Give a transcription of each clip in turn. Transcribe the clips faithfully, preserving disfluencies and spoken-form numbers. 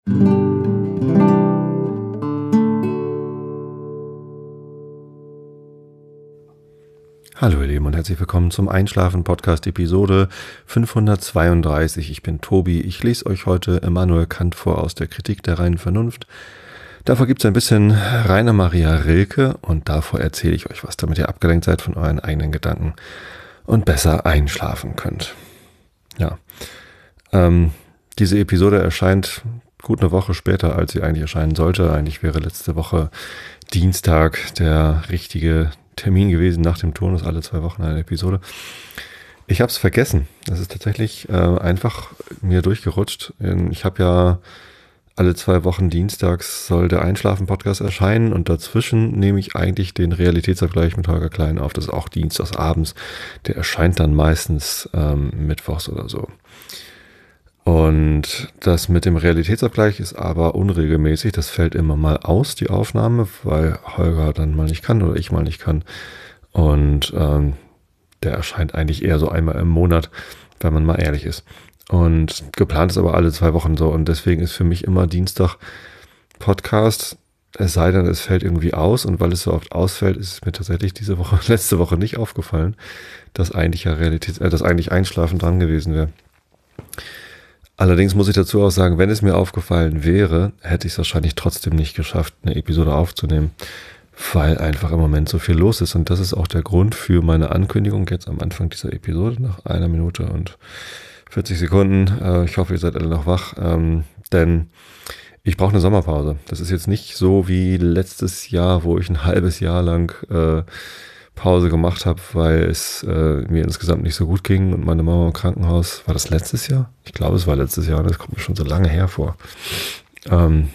Hallo ihr Lieben und herzlich willkommen zum Einschlafen-Podcast Episode fünfhundertzweiunddreißig. Ich bin Tobi, ich lese euch heute Immanuel Kant vor aus der Kritik der reinen Vernunft. Davor gibt es ein bisschen Rainer Maria Rilke und davor erzähle ich euch was, damit ihr abgelenkt seid von euren eigenen Gedanken und besser einschlafen könnt. Ja, ähm, diese Episode erscheint gut eine Woche später, als sie eigentlich erscheinen sollte. Eigentlich wäre letzte Woche Dienstag der richtige Termin gewesen, nach dem Turnus alle zwei Wochen eine Episode. Ich habe es vergessen. Das ist tatsächlich äh, einfach mir durchgerutscht. Ich habe ja alle zwei Wochen dienstags soll der Einschlafen-Podcast erscheinen und dazwischen nehme ich eigentlich den Realitätsabgleich mit Holger Klein auf. Das ist auch dienstags abends. Der erscheint dann meistens ähm, mittwochs oder so. Und das mit dem Realitätsabgleich ist aber unregelmäßig. Das fällt immer mal aus, die Aufnahme, weil Holger dann mal nicht kann oder ich mal nicht kann. Und ähm, der erscheint eigentlich eher so einmal im Monat, wenn man mal ehrlich ist. Und geplant ist aber alle zwei Wochen so. Und deswegen ist für mich immer Dienstag Podcast. Es sei denn, es fällt irgendwie aus. Und weil es so oft ausfällt, ist es mir tatsächlich diese Woche, letzte Woche nicht aufgefallen, dass eigentlich ja Realität, äh, dass eigentlich Einschlafen dran gewesen wäre. Allerdings muss ich dazu auch sagen, wenn es mir aufgefallen wäre, hätte ich es wahrscheinlich trotzdem nicht geschafft, eine Episode aufzunehmen, weil einfach im Moment so viel los ist. Und das ist auch der Grund für meine Ankündigung jetzt am Anfang dieser Episode, nach einer Minute und vierzig Sekunden. Ich hoffe, ihr seid alle noch wach, denn ich brauche eine Sommerpause. Das ist jetzt nicht so wie letztes Jahr, wo ich ein halbes Jahr lang Pause gemacht habe, weil es äh, mir insgesamt nicht so gut ging und meine Mama im Krankenhaus. War das letztes Jahr? Ich glaube, es war letztes Jahr. Das kommt mir schon so lange her vor. Ähm,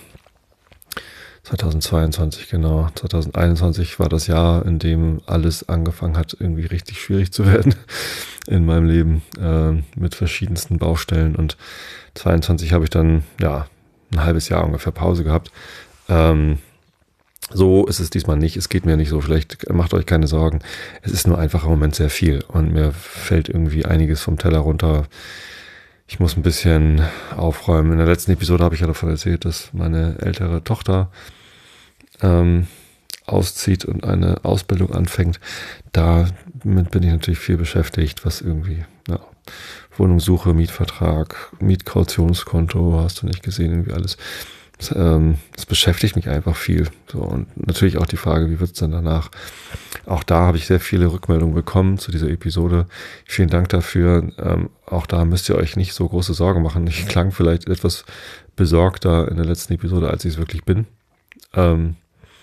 zweitausendzweiundzwanzig, genau. zweitausendeinundzwanzig war das Jahr, in dem alles angefangen hat, irgendwie richtig schwierig zu werden in meinem Leben äh, mit verschiedensten Baustellen. Und zweiundzwanzig habe ich dann, ja, ein halbes Jahr ungefähr Pause gehabt. Ähm, So ist es diesmal nicht. Es geht mir nicht so. Vielleicht macht euch keine Sorgen. Es ist nur einfach im Moment sehr viel und mir fällt irgendwie einiges vom Teller runter. Ich muss ein bisschen aufräumen. In der letzten Episode habe ich ja davon erzählt, dass meine ältere Tochter ähm, auszieht und eine Ausbildung anfängt. Damit bin ich natürlich viel beschäftigt, was irgendwie, ja, Wohnungssuche, Mietvertrag, Mietkautionskonto, hast du nicht gesehen, irgendwie alles. Das, ähm, das beschäftigt mich einfach viel. So, und natürlich auch die Frage, wie wird es denn danach? Auch da habe ich sehr viele Rückmeldungen bekommen zu dieser Episode. Vielen Dank dafür. Ähm, auch da müsst ihr euch nicht so große Sorgen machen. Ich klang vielleicht etwas besorgter in der letzten Episode, als ich es wirklich bin. Ähm,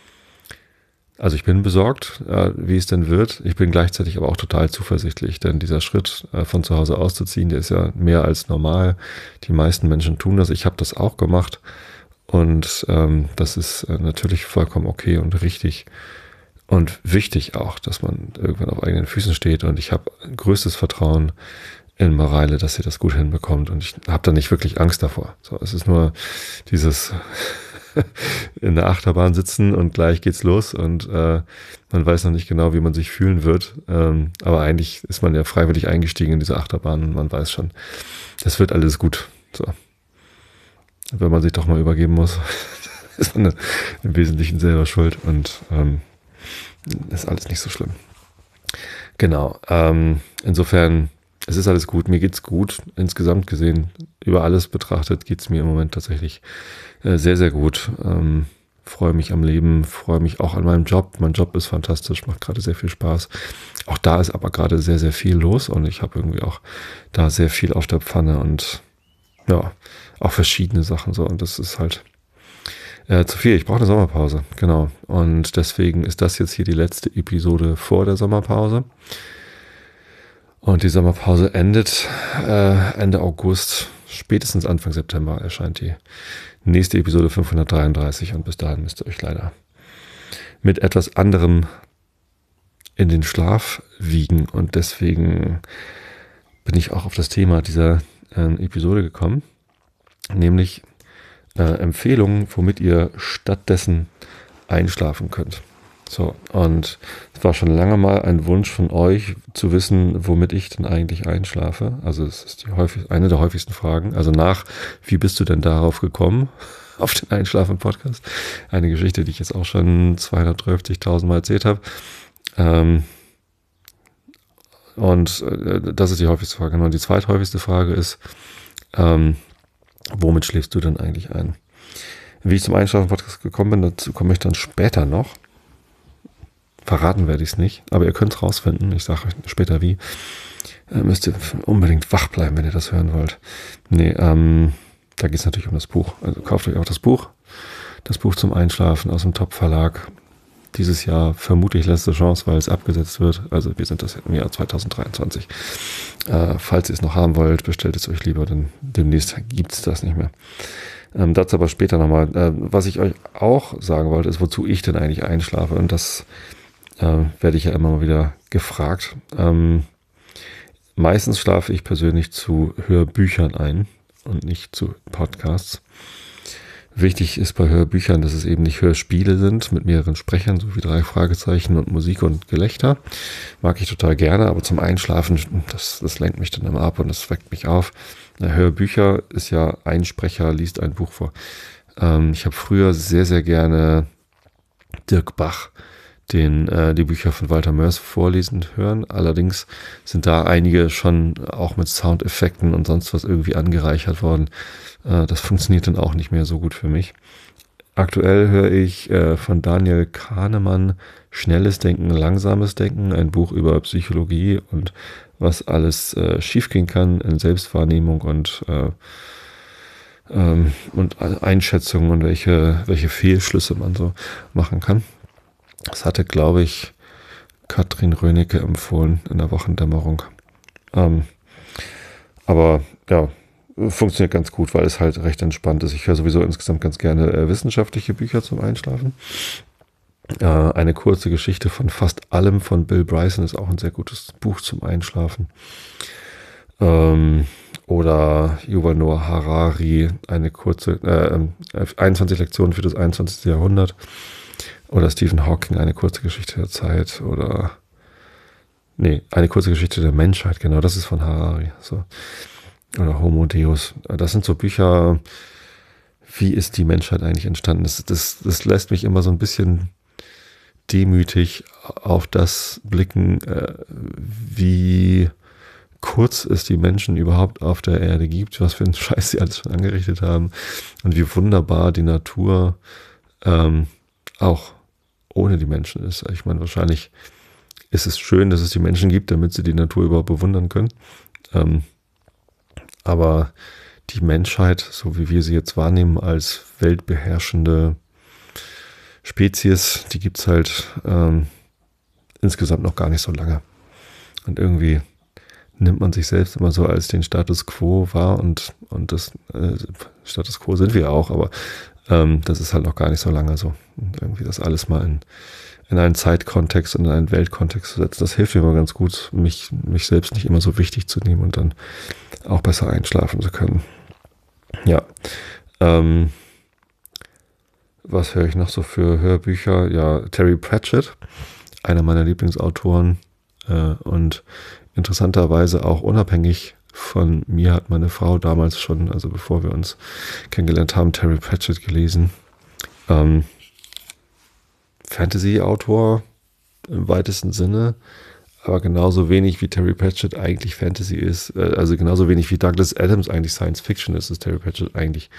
also ich bin besorgt, äh, wie es denn wird. Ich bin gleichzeitig aber auch total zuversichtlich, denn dieser Schritt, äh, von zu Hause auszuziehen, der ist ja mehr als normal. Die meisten Menschen tun das. Ich habe das auch gemacht. Und ähm, das ist äh, natürlich vollkommen okay und richtig und wichtig auch, dass man irgendwann auf eigenen Füßen steht. Und ich habe größtes Vertrauen in Mareile, dass sie das gut hinbekommt. Und ich habe da nicht wirklich Angst davor. So, es ist nur dieses in der Achterbahn sitzen und gleich geht's los. Und äh, man weiß noch nicht genau, wie man sich fühlen wird. Ähm, aber eigentlich ist man ja freiwillig eingestiegen in diese Achterbahn und man weiß schon, das wird alles gut. So. Wenn man sich doch mal übergeben muss, ist man im Wesentlichen selber schuld und ähm, ist alles nicht so schlimm. Genau, ähm, insofern, es ist alles gut, mir geht's gut, insgesamt gesehen, über alles betrachtet geht's mir im Moment tatsächlich äh, sehr, sehr gut. Ähm, freue mich am Leben, freue mich auch an meinem Job. Mein Job ist fantastisch, macht gerade sehr viel Spaß. Auch da ist aber gerade sehr, sehr viel los und ich habe irgendwie auch da sehr viel auf der Pfanne und ja, auch verschiedene Sachen so und das ist halt äh, zu viel. Ich brauche eine Sommerpause, genau. Und deswegen ist das jetzt hier die letzte Episode vor der Sommerpause. Und die Sommerpause endet äh, Ende August, spätestens Anfang September erscheint die nächste Episode fünfhundertdreiunddreißig und bis dahin müsst ihr euch leider mit etwas anderem in den Schlaf wiegen und deswegen bin ich auch auf das Thema dieser Episode gekommen, nämlich äh, Empfehlungen, womit ihr stattdessen einschlafen könnt. So, und es war schon lange mal ein Wunsch von euch zu wissen, womit ich denn eigentlich einschlafe. Also es ist die häufig, eine der häufigsten Fragen. Also nach, wie bist du denn darauf gekommen, auf den Einschlafen-Podcast? Eine Geschichte, die ich jetzt auch schon zweihundertdreißigtausend Mal erzählt habe. Ähm, und äh, das ist die häufigste Frage. Und die zweithäufigste Frage ist, ähm, womit schläfst du denn eigentlich ein? Wie ich zum Einschlafen-Podcast gekommen bin, dazu komme ich dann später noch. Verraten werde ich es nicht, aber ihr könnt es rausfinden. Ich sage euch später wie. Äh, müsst ihr unbedingt wach bleiben, wenn ihr das hören wollt. Nee, ähm, da geht es natürlich um das Buch. Also kauft euch auch das Buch. Das Buch zum Einschlafen aus dem Top-Verlag. Dieses Jahr vermutlich letzte Chance, weil es abgesetzt wird. Also wir sind das im Jahr zweitausenddreiundzwanzig. Äh, falls ihr es noch haben wollt, bestellt es euch lieber, denn demnächst gibt es das nicht mehr. Ähm, dazu aber später nochmal. Äh, was ich euch auch sagen wollte, ist, wozu ich denn eigentlich einschlafe. Und das äh, werde ich ja immer mal wieder gefragt. Ähm, meistens schlafe ich persönlich zu Hörbüchern ein und nicht zu Podcasts. Wichtig ist bei Hörbüchern, dass es eben nicht Hörspiele sind mit mehreren Sprechern, so wie drei Fragezeichen und Musik und Gelächter. Mag ich total gerne, aber zum Einschlafen, das, das lenkt mich dann immer ab und das weckt mich auf. Na, Hörbücher ist ja, ein Sprecher liest ein Buch vor. Ähm, ich habe früher sehr, sehr gerne Dirk Bach, den äh, die Bücher von Walter Mörs vorlesen hören. Allerdings sind da einige schon auch mit Soundeffekten und sonst was irgendwie angereichert worden. Äh, das funktioniert dann auch nicht mehr so gut für mich. Aktuell höre ich äh, von Daniel Kahnemann Schnelles Denken, Langsames Denken, ein Buch über Psychologie und was alles äh, schiefgehen kann in Selbstwahrnehmung und äh, ähm, und Einschätzungen und welche, welche Fehlschlüsse man so machen kann. Das hatte, glaube ich, Katrin Rönecke empfohlen in der Wochendämmerung. Ähm, aber ja, funktioniert ganz gut, weil es halt recht entspannt ist. Ich höre sowieso insgesamt ganz gerne äh, wissenschaftliche Bücher zum Einschlafen. Äh, eine kurze Geschichte von fast allem von Bill Bryson ist auch ein sehr gutes Buch zum Einschlafen. Ähm, oder Yuval Noah Harari, eine kurze, äh, einundzwanzig Lektionen für das einundzwanzigste. Jahrhundert. Oder Stephen Hawking, eine kurze Geschichte der Zeit. Oder, nee, eine kurze Geschichte der Menschheit, genau, das ist von Harari. So. Oder Homo Deus. Das sind so Bücher, wie ist die Menschheit eigentlich entstanden? Das, das, das lässt mich immer so ein bisschen demütig auf das blicken, äh, wie kurz es die Menschen überhaupt auf der Erde gibt, was für einen Scheiß sie alles schon angerichtet haben und wie wunderbar die Natur ähm, auch ohne die Menschen ist. Ich meine, wahrscheinlich ist es schön, dass es die Menschen gibt, damit sie die Natur überhaupt bewundern können. Ähm, aber die Menschheit, so wie wir sie jetzt wahrnehmen als weltbeherrschende Spezies, die gibt es halt ähm, insgesamt noch gar nicht so lange. Und irgendwie nimmt man sich selbst immer so als den Status Quo wahr und, und das äh, Status Quo sind wir auch, aber ähm, das ist halt noch gar nicht so lange so. Und irgendwie das alles mal in, in einen Zeitkontext und in einen Weltkontext zu setzen, das hilft mir immer ganz gut, mich, mich selbst nicht immer so wichtig zu nehmen und dann auch besser einschlafen zu können. Ja, ähm, was höre ich noch so für Hörbücher? Ja, Terry Pratchett, einer meiner Lieblingsautoren äh, und interessanterweise auch unabhängig von mir hat meine Frau damals schon, also bevor wir uns kennengelernt haben, Terry Pratchett gelesen. Ähm, Fantasy-Autor im weitesten Sinne, aber genauso wenig wie Terry Pratchett eigentlich Fantasy ist, äh, also genauso wenig wie Douglas Adams eigentlich Science Fiction ist, ist Terry Pratchett eigentlich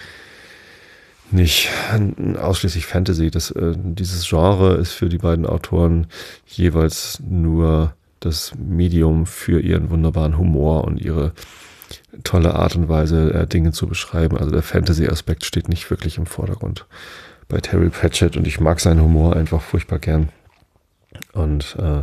nicht ausschließlich Fantasy. Das, äh, dieses Genre ist für die beiden Autoren jeweils nur das Medium für ihren wunderbaren Humor und ihre tolle Art und Weise, äh, Dinge zu beschreiben. Also der Fantasy-Aspekt steht nicht wirklich im Vordergrund bei Terry Pratchett und ich mag seinen Humor einfach furchtbar gern. Und äh,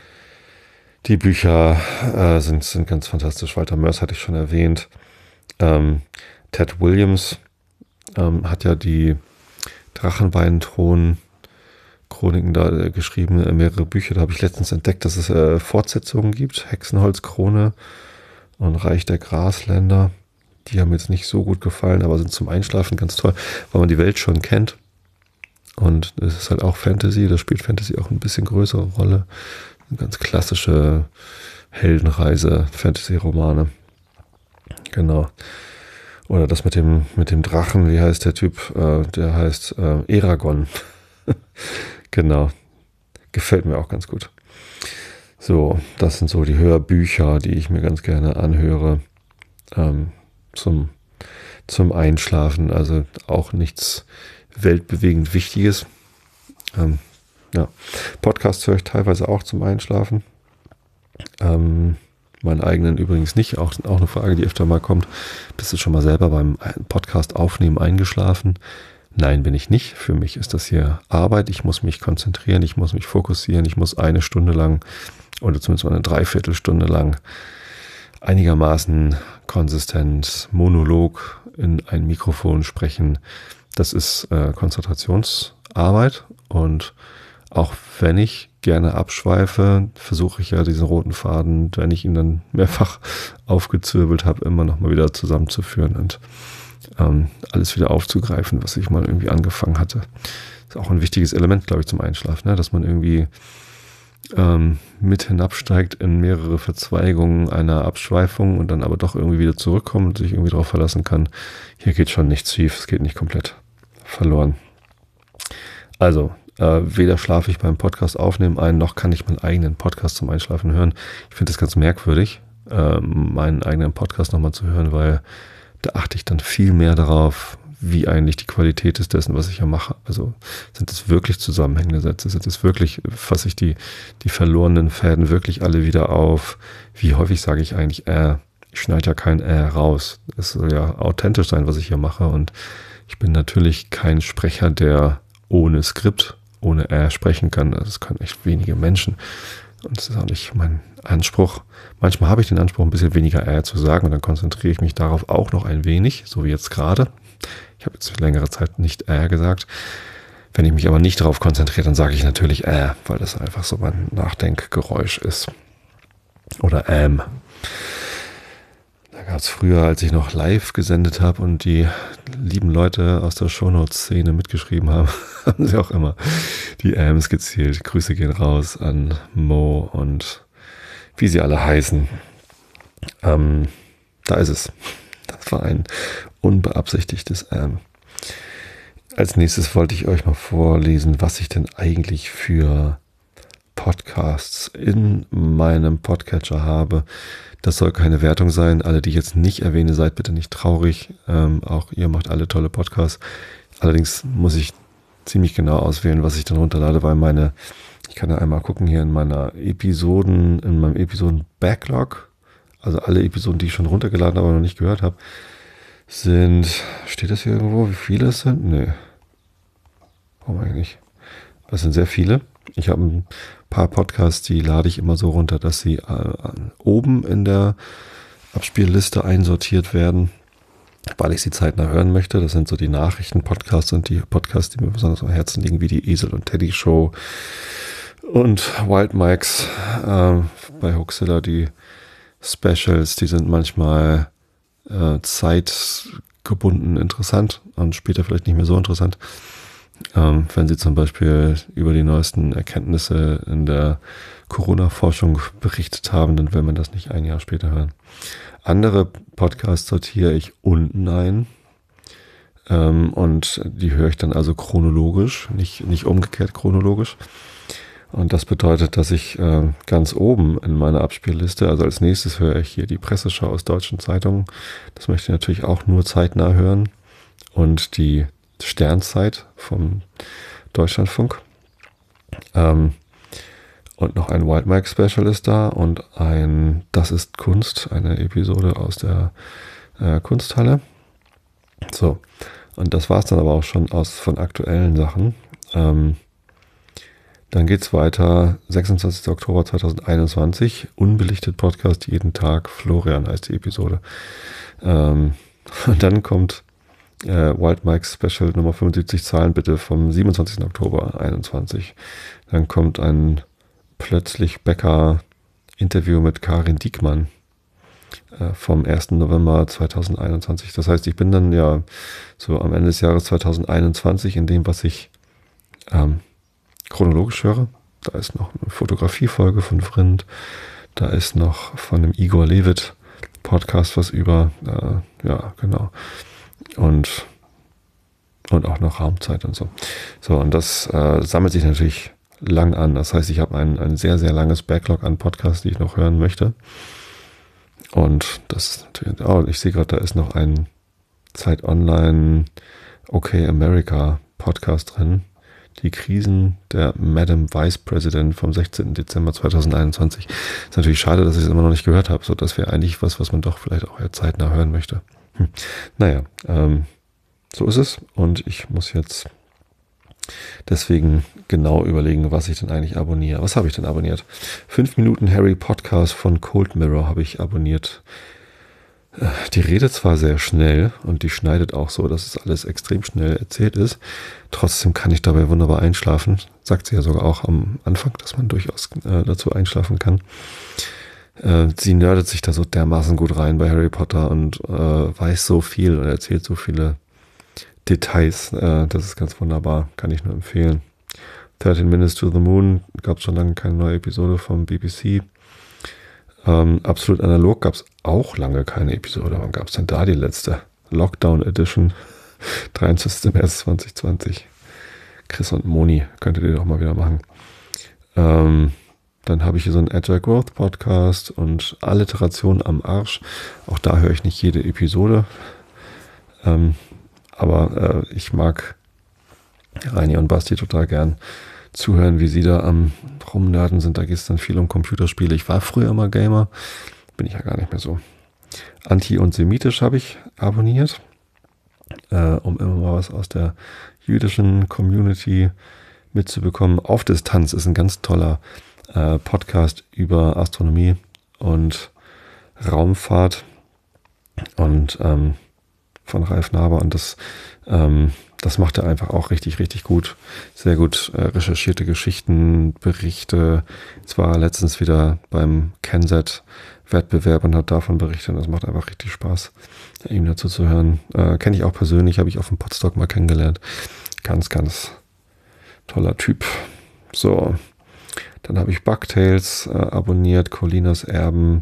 die Bücher äh, sind, sind ganz fantastisch. Walter Mörs hatte ich schon erwähnt. Ähm, Ted Williams ähm, hat ja die Drachenweinthron Chroniken da äh, geschrieben, äh, mehrere Bücher. Da habe ich letztens entdeckt, dass es äh, Fortsetzungen gibt. Hexenholzkrone und Reich der Grasländer. Die haben mir jetzt nicht so gut gefallen, aber sind zum Einschlafen ganz toll, weil man die Welt schon kennt. Und es ist halt auch Fantasy, da spielt Fantasy auch ein bisschen größere Rolle. Eine ganz klassische Heldenreise, Fantasy-Romane. Genau. Oder das mit dem, mit dem Drachen, wie heißt der Typ? Äh, der heißt äh, Eragon. Genau. Gefällt mir auch ganz gut. So, das sind so die Hörbücher, die ich mir ganz gerne anhöre. Ähm, zum, zum Einschlafen. Also auch nichts weltbewegend Wichtiges. Ähm, ja. Podcasts höre ich teilweise auch zum Einschlafen. Ähm, meinen eigenen übrigens nicht. Auch, auch eine Frage, die öfter mal kommt. Bist du schon mal selber beim Podcast aufnehmen eingeschlafen? Nein, bin ich nicht. Für mich ist das hier Arbeit. Ich muss mich konzentrieren, ich muss mich fokussieren. Ich muss eine Stunde lang oder zumindest mal eine Dreiviertelstunde lang einigermaßen konsistent Monolog in ein Mikrofon sprechen. Das ist äh, Konzentrationsarbeit, und auch wenn ich gerne abschweife, versuche ich ja diesen roten Faden, wenn ich ihn dann mehrfach aufgezwirbelt habe, immer noch mal wieder zusammenzuführen und ähm, alles wieder aufzugreifen, was ich mal irgendwie angefangen hatte. Das ist auch ein wichtiges Element, glaube ich, zum Einschlafen, ne? Dass man irgendwie ähm, mit hinabsteigt in mehrere Verzweigungen einer Abschweifung und dann aber doch irgendwie wieder zurückkommt und sich irgendwie darauf verlassen kann, hier geht schon nichts schief, es geht nicht komplett verloren. Also, äh, weder schlafe ich beim Podcast aufnehmen ein, noch kann ich meinen eigenen Podcast zum Einschlafen hören. Ich finde es ganz merkwürdig, äh, meinen eigenen Podcast nochmal zu hören, weil da achte ich dann viel mehr darauf, wie eigentlich die Qualität ist dessen, was ich ja mache. Also sind es wirklich zusammenhängende Sätze? Sind es wirklich, fasse ich die, die verlorenen Fäden wirklich alle wieder auf? Wie häufig sage ich eigentlich äh? Ich schneide ja kein äh raus. Es soll ja authentisch sein, was ich hier mache, und ich bin natürlich kein Sprecher, der ohne Skript, ohne äh sprechen kann. Das können echt wenige Menschen. Und das ist auch nicht mein Anspruch. Manchmal habe ich den Anspruch, ein bisschen weniger äh zu sagen, und dann konzentriere ich mich darauf auch noch ein wenig, so wie jetzt gerade. Ich habe jetzt für längere Zeit nicht äh gesagt. Wenn ich mich aber nicht darauf konzentriere, dann sage ich natürlich äh, weil das einfach so mein Nachdenkgeräusch ist. Oder ähm. Da gab es früher, als ich noch live gesendet habe und die lieben Leute aus der Shownotes-Szene mitgeschrieben haben, haben sie auch immer die Ams gezielt. Grüße gehen raus an Mo und wie sie alle heißen. Ähm, da ist es. Das war ein unbeabsichtigtes Am. Als nächstes wollte ich euch mal vorlesen, was ich denn eigentlich für Podcasts in meinem Podcatcher habe. Das soll keine Wertung sein. Alle, die ich jetzt nicht erwähne, seid bitte nicht traurig. Ähm, auch ihr macht alle tolle Podcasts. Allerdings muss ich ziemlich genau auswählen, was ich dann runterlade, weil meine, ich kann ja einmal gucken hier in meiner Episoden, in meinem Episoden-Backlog, also alle Episoden, die ich schon runtergeladen habe, aber noch nicht gehört habe, sind, steht das hier irgendwo, wie viele es sind? Nee. Warum eigentlich? Das sind sehr viele. Ich habe ein paar Podcasts, die lade ich immer so runter, dass sie äh, oben in der Abspielliste einsortiert werden, weil ich sie zeitnah hören möchte. Das sind so die Nachrichten-Podcasts und die Podcasts, die mir besonders am Herzen liegen, wie die Esel und Teddy Show und Wild Mikes äh, bei Hoaxilla. Die Specials, die sind manchmal äh, zeitgebunden interessant und später vielleicht nicht mehr so interessant. Ähm, wenn sie zum Beispiel über die neuesten Erkenntnisse in der Corona-Forschung berichtet haben, dann will man das nicht ein Jahr später hören. Andere Podcasts sortiere ich unten ein, ähm, und die höre ich dann also chronologisch, nicht, nicht umgekehrt chronologisch. Und das bedeutet, dass ich äh, ganz oben in meiner Abspielliste, also als nächstes höre ich hier die Presseschau aus deutschen Zeitungen. Das möchte ich natürlich auch nur zeitnah hören. Und die Sternzeit vom Deutschlandfunk. Ähm, und noch ein Wild Mike Special ist da und ein Das ist Kunst, eine Episode aus der äh, Kunsthalle. So, und das war es dann aber auch schon aus von aktuellen Sachen. Ähm, dann geht's weiter, sechsundzwanzigster Oktober zweitausendeinundzwanzig, unbelichtet Podcast jeden Tag, Florian heißt die Episode. Ähm, und dann kommt Äh, Wild Mike Special Nummer fünfundsiebzig, Zahlen bitte, vom siebenundzwanzigster Oktober einundzwanzig. Dann kommt ein Plötzlich Bäcker Interview mit Karin Diekmann äh, vom ersten November zweitausendeinundzwanzig. Das heißt, ich bin dann ja so am Ende des Jahres zweitausendeinundzwanzig in dem, was ich ähm, chronologisch höre. Da ist noch eine Fotografiefolge von Vrind. Da ist noch von dem Igor Levit Podcast was über. Äh, ja, genau. Und, und auch noch Raumzeit und so. So, und das äh, sammelt sich natürlich lang an. Das heißt, ich habe ein, ein sehr, sehr langes Backlog an Podcasts, die ich noch hören möchte. Und das ist natürlich, oh, ich sehe gerade, da ist noch ein Zeit Online Okay America Podcast drin. Die Krisen der Madam Vice President vom sechzehnten Dezember zweitausendeinundzwanzig. Ist natürlich schade, dass ich es immer noch nicht gehört habe. So, das wäre eigentlich was, was man doch vielleicht auch eher zeitnah hören möchte. Hm. Naja, ähm, so ist es. Und ich muss jetzt deswegen genau überlegen, was ich denn eigentlich abonniere. Was habe ich denn abonniert? Fünf Minuten Harry Podcast von Cold Mirror habe ich abonniert. Die redet zwar sehr schnell und die schneidet auch so, dass es alles extrem schnell erzählt ist. Trotzdem kann ich dabei wunderbar einschlafen. Sagt sie ja sogar auch am Anfang, dass man durchaus äh, dazu einschlafen kann. Äh, sie nerdet sich da so dermaßen gut rein bei Harry Potter und äh, weiß so viel und erzählt so viele Details. Äh, das ist ganz wunderbar, kann ich nur empfehlen. thirteen Minutes to the Moon, gab es schon lange keine neue Episode vom B B C. Ähm, absolut analog gab es auch lange keine Episode. Wann gab es denn da die letzte? Lockdown Edition, dreiundzwanzigster März zweitausendzwanzig. Chris und Moni, könntet ihr doch mal wieder machen. Ähm, dann habe ich hier so einen Agile Growth Podcast und Alliteration am Arsch. Auch da höre ich nicht jede Episode. Ähm, aber äh, ich mag Reini und Basti total gern zuhören, wie sie da am Rumnerden sind. Da geht es dann viel um Computerspiele. Ich war früher mal Gamer, bin ich ja gar nicht mehr so. Anti- und Semitisch habe ich abonniert, äh, um immer mal was aus der jüdischen Community mitzubekommen. Auf Distanz ist ein ganz toller äh, Podcast über Astronomie und Raumfahrt und ähm, von Ralf Naber, und das ähm, das macht er einfach auch richtig, richtig gut. Sehr gut äh, recherchierte Geschichten, Berichte. Jetzt war er letztens wieder beim Kensat-Wettbewerb und hat davon berichtet. Und das macht einfach richtig Spaß, ihm dazu zu hören. Äh, Kenne ich auch persönlich, habe ich auf dem Podstock mal kennengelernt. Ganz, ganz toller Typ. So, dann habe ich Bugtails äh, abonniert, Colinas Erben,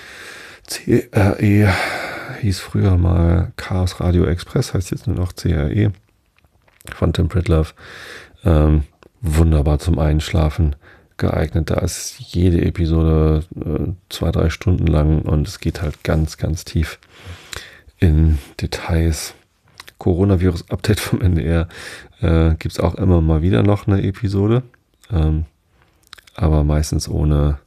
C R E, hieß früher mal Chaos Radio Express, heißt jetzt nur noch C R E. Von Tim Pritlove. Ähm, wunderbar zum Einschlafen geeignet. Da ist jede Episode äh, zwei, drei Stunden lang und es geht halt ganz, ganz tief in Details. Coronavirus-Update vom N D R äh, gibt es auch immer mal wieder noch eine Episode, ähm, aber meistens ohne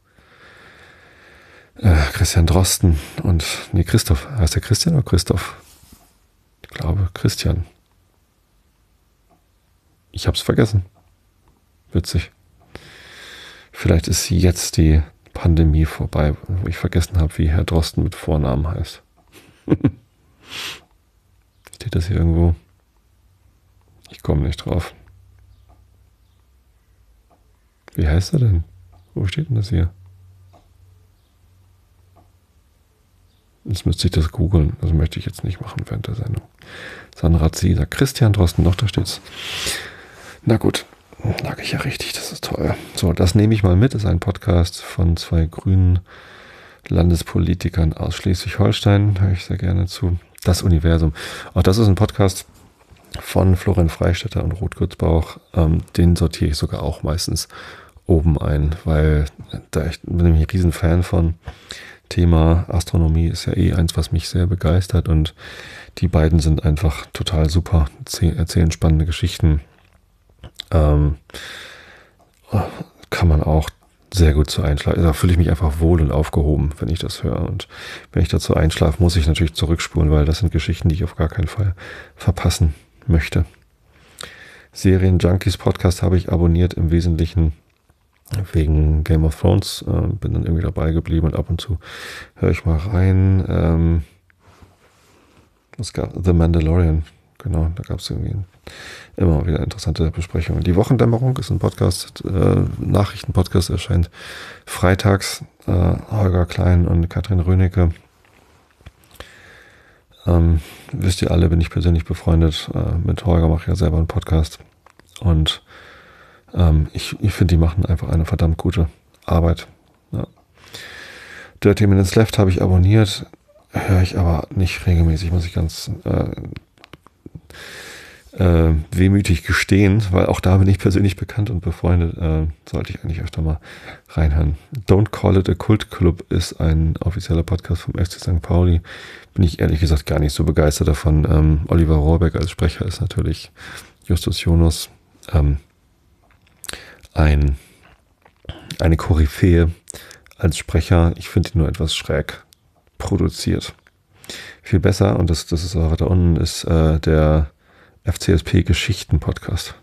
äh, Christian Drosten und nee, Christoph. Heißt der Christian oder Christoph? Ich glaube Christian. Ich hab's vergessen. Witzig. Vielleicht ist jetzt die Pandemie vorbei, wo ich vergessen habe, wie Herr Drosten mit Vornamen heißt. Steht das hier irgendwo? Ich komme nicht drauf. Wie heißt er denn? Wo steht denn das hier? Jetzt müsste ich das googeln. Das möchte ich jetzt nicht machen während der Sendung. Sandra Zieser. Christian Drosten, doch, da steht's. Na gut, lag ich ja richtig, das ist toll. So, das nehme ich mal mit. Das ist ein Podcast von zwei grünen Landespolitikern aus Schleswig-Holstein. Höre ich sehr gerne zu. Das Universum. Auch das ist ein Podcast von Florian Freistetter und Ruth Grützbauch. Ähm, den sortiere ich sogar auch meistens oben ein, weil da ich bin nämlich ein Riesenfan von. Thema Astronomie ist ja eh eins, was mich sehr begeistert, und die beiden sind einfach total super, erzählen spannende Geschichten. Ähm, kann man auch sehr gut zu einschlafen. Da fühle ich mich einfach wohl und aufgehoben, wenn ich das höre. Und wenn ich dazu einschlafe, muss ich natürlich zurückspulen, weil das sind Geschichten, die ich auf gar keinen Fall verpassen möchte. Serien Junkies Podcast habe ich abonniert, im Wesentlichen wegen Game of Thrones. Äh, bin dann irgendwie dabei geblieben und ab und zu höre ich mal rein. Ähm, es gab The Mandalorian. Genau, da gab es irgendwie immer wieder interessante Besprechungen. Die Wochendämmerung ist ein Podcast, äh, Nachrichtenpodcast, erscheint freitags. Äh, Holger Klein und Katrin Rönecke. Ähm, wisst ihr alle, bin ich persönlich befreundet. Äh, mit Holger mache ich ja selber einen Podcast. Und Ähm, ich ich finde, die machen einfach eine verdammt gute Arbeit. Ja. Dirty Minutes Left habe ich abonniert, höre ich aber nicht regelmäßig, muss ich ganz äh, äh, wehmütig gestehen, weil auch da bin ich persönlich bekannt und befreundet, äh, sollte ich eigentlich öfter mal reinhören. Don't Call It a Cult Club ist ein offizieller Podcast vom F C Sankt Pauli. Bin ich ehrlich gesagt gar nicht so begeistert davon. Ähm, Oliver Rohrbeck als Sprecher ist natürlich Justus Jonas ähm, ein, eine Koryphäe als Sprecher. Ich finde ihn nur etwas schräg produziert. Viel besser, und das, das ist auch da unten, ist äh, der F C S P Geschichten Podcast.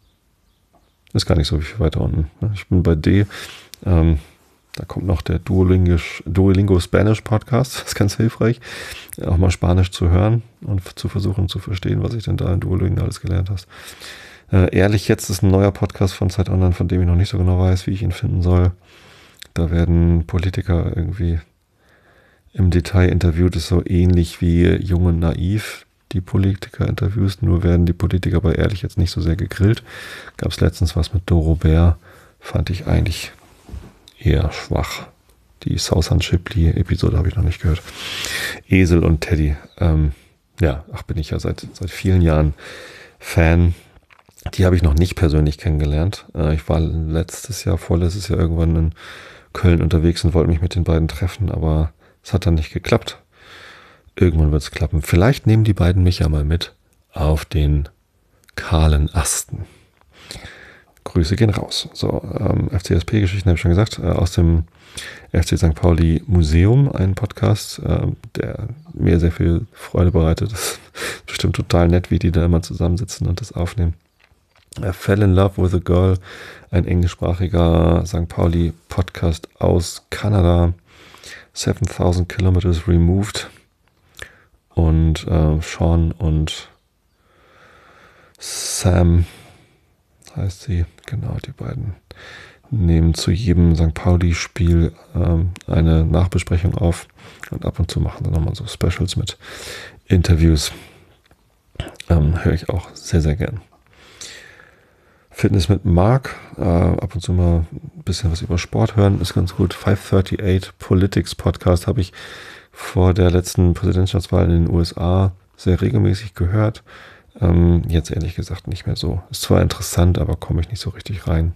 Ist gar nicht so viel weiter unten. Ich bin bei D. Ähm, da kommt noch der Duolingisch, Duolingo Spanish Podcast. Das ist ganz hilfreich, auch mal Spanisch zu hören und zu versuchen zu verstehen, was ich denn da in Duolingo alles gelernt habe. Äh, ehrlich, jetzt ist ein neuer Podcast von Zeit Online, von dem ich noch nicht so genau weiß, wie ich ihn finden soll. Da werden Politiker irgendwie im Detail interviewt. Das ist so ähnlich wie Jung und Naiv, die Politiker-Interviews. Nur werden die Politiker bei Ehrlich jetzt nicht so sehr gegrillt. Gab es letztens was mit Doro Bär. Fand ich eigentlich eher schwach. Die Sausan Shipley-Episode habe ich noch nicht gehört. Esel und Teddy. Ähm, ja, ach, bin ich ja seit, seit vielen Jahren Fan. Die habe ich noch nicht persönlich kennengelernt. Äh, ich war letztes Jahr, vorletztes Jahr irgendwann in Köln unterwegs und wollte mich mit den beiden treffen, aber es hat dann nicht geklappt. Irgendwann wird es klappen. Vielleicht nehmen die beiden mich ja mal mit auf den kahlen Asten. Grüße gehen raus. So, ähm, F C S P-Geschichten habe ich schon gesagt. Äh, aus dem F C Sankt Pauli Museum, ein Podcast, äh, der mir sehr viel Freude bereitet. Das ist bestimmt total nett, wie die da immer zusammensitzen und das aufnehmen. I Fell in Love with a Girl, ein englischsprachiger Sankt Pauli Podcast aus Kanada. seventausend Kilometers Removed. Und äh, Sean und Sam, heißt sie, genau, die beiden nehmen zu jedem Sankt Pauli-Spiel ähm, eine Nachbesprechung auf und ab und zu machen dann nochmal so Specials mit Interviews. Ähm, höre ich auch sehr, sehr gern. Fitness mit Marc, äh, ab und zu mal ein bisschen was über Sport hören, ist ganz gut. fünfhundertachtundachtzig Politics Podcast habe ich vor der letzten Präsidentschaftswahl in den U S A sehr regelmäßig gehört. Ähm, jetzt ehrlich gesagt nicht mehr so. Ist zwar interessant, aber komme ich nicht so richtig rein.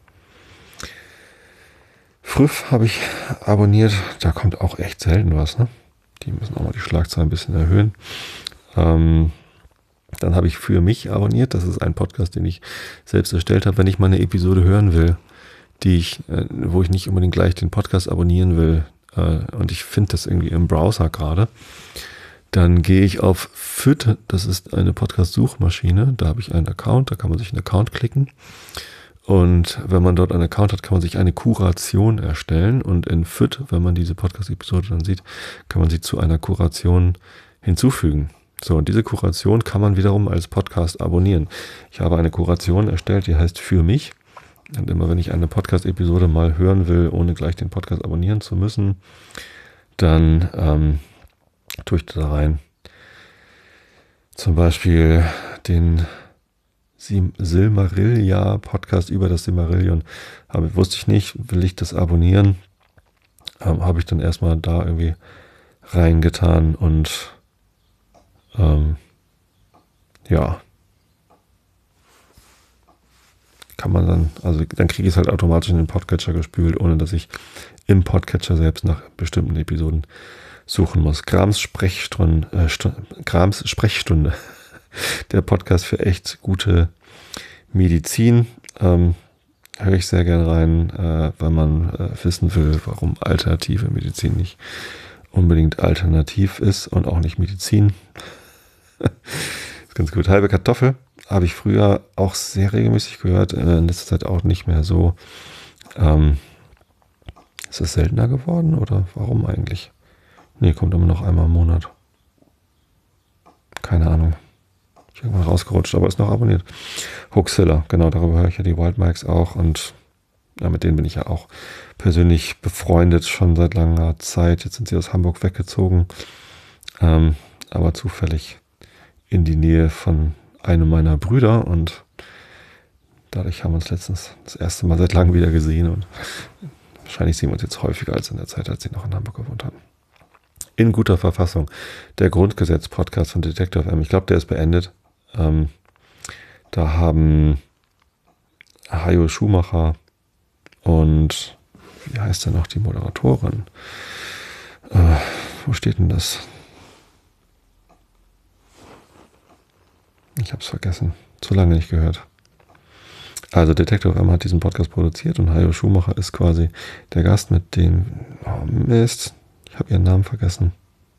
Früff habe ich abonniert. Da kommt auch echt selten was. Ne? Die müssen auch mal die Schlagzeilen ein bisschen erhöhen. Ähm, dann habe ich Für mich abonniert. Das ist ein Podcast, den ich selbst erstellt habe, wenn ich mal eine Episode hören will, die ich, äh, wo ich nicht unbedingt gleich den Podcast abonnieren will. Äh, und ich finde das irgendwie im Browser gerade. Dann gehe ich auf F Y T, das ist eine Podcast-Suchmaschine. Da habe ich einen Account, da kann man sich einen Account klicken. Und wenn man dort einen Account hat, kann man sich eine Kuration erstellen. Und in F Y T, wenn man diese Podcast-Episode dann sieht, kann man sie zu einer Kuration hinzufügen. So, und diese Kuration kann man wiederum als Podcast abonnieren. Ich habe eine Kuration erstellt, die heißt Für mich. Und immer wenn ich eine Podcast-Episode mal hören will, ohne gleich den Podcast abonnieren zu müssen, dann ähm, tue ich da rein. Zum Beispiel den Silmarillion-Podcast über das Silmarillion. Habe, wusste ich nicht, will ich das abonnieren? Ähm, habe ich dann erstmal da irgendwie reingetan und ähm, ja, kann man dann, also dann kriege ich es halt automatisch in den Podcatcher gespült, ohne dass ich im Podcatcher selbst nach bestimmten Episoden suchen muss. Grams Sprechstunde, äh, Grams Sprechstunde, der Podcast für echt gute Medizin. Ähm, höre ich sehr gern rein, äh, weil man äh, wissen will, warum alternative Medizin nicht unbedingt alternativ ist und auch nicht Medizin. Ist ganz gut. Halbe Kartoffel habe ich früher auch sehr regelmäßig gehört, in letzter Zeit auch nicht mehr so. Ähm, ist es seltener geworden oder warum eigentlich? Nee, kommt immer noch einmal im Monat. Keine Ahnung. Ich bin irgendwann rausgerutscht, aber ist noch abonniert. Hoaxilla, genau, darüber höre ich ja die Wild Mikes auch und ja, mit denen bin ich ja auch persönlich befreundet, schon seit langer Zeit. Jetzt sind sie aus Hamburg weggezogen, ähm, aber zufällig in die Nähe von einem meiner Brüder und dadurch haben wir uns letztens das erste Mal seit langem wieder gesehen und wahrscheinlich sehen wir uns jetzt häufiger als in der Zeit, als sie noch in Hamburg gewohnt haben. In guter Verfassung. Der Grundgesetz-Podcast von Detektor F M. Ich glaube, der ist beendet. Ähm, da haben Hajo Schumacher und wie heißt denn noch die Moderatorin? Äh, wo steht denn das? Ich habe es vergessen. Zu lange nicht gehört. Also Detektor F M hat diesen Podcast produziert und Hajo Schumacher ist quasi der Gast, mit dem... Oh Mist, ich habe ihren Namen vergessen.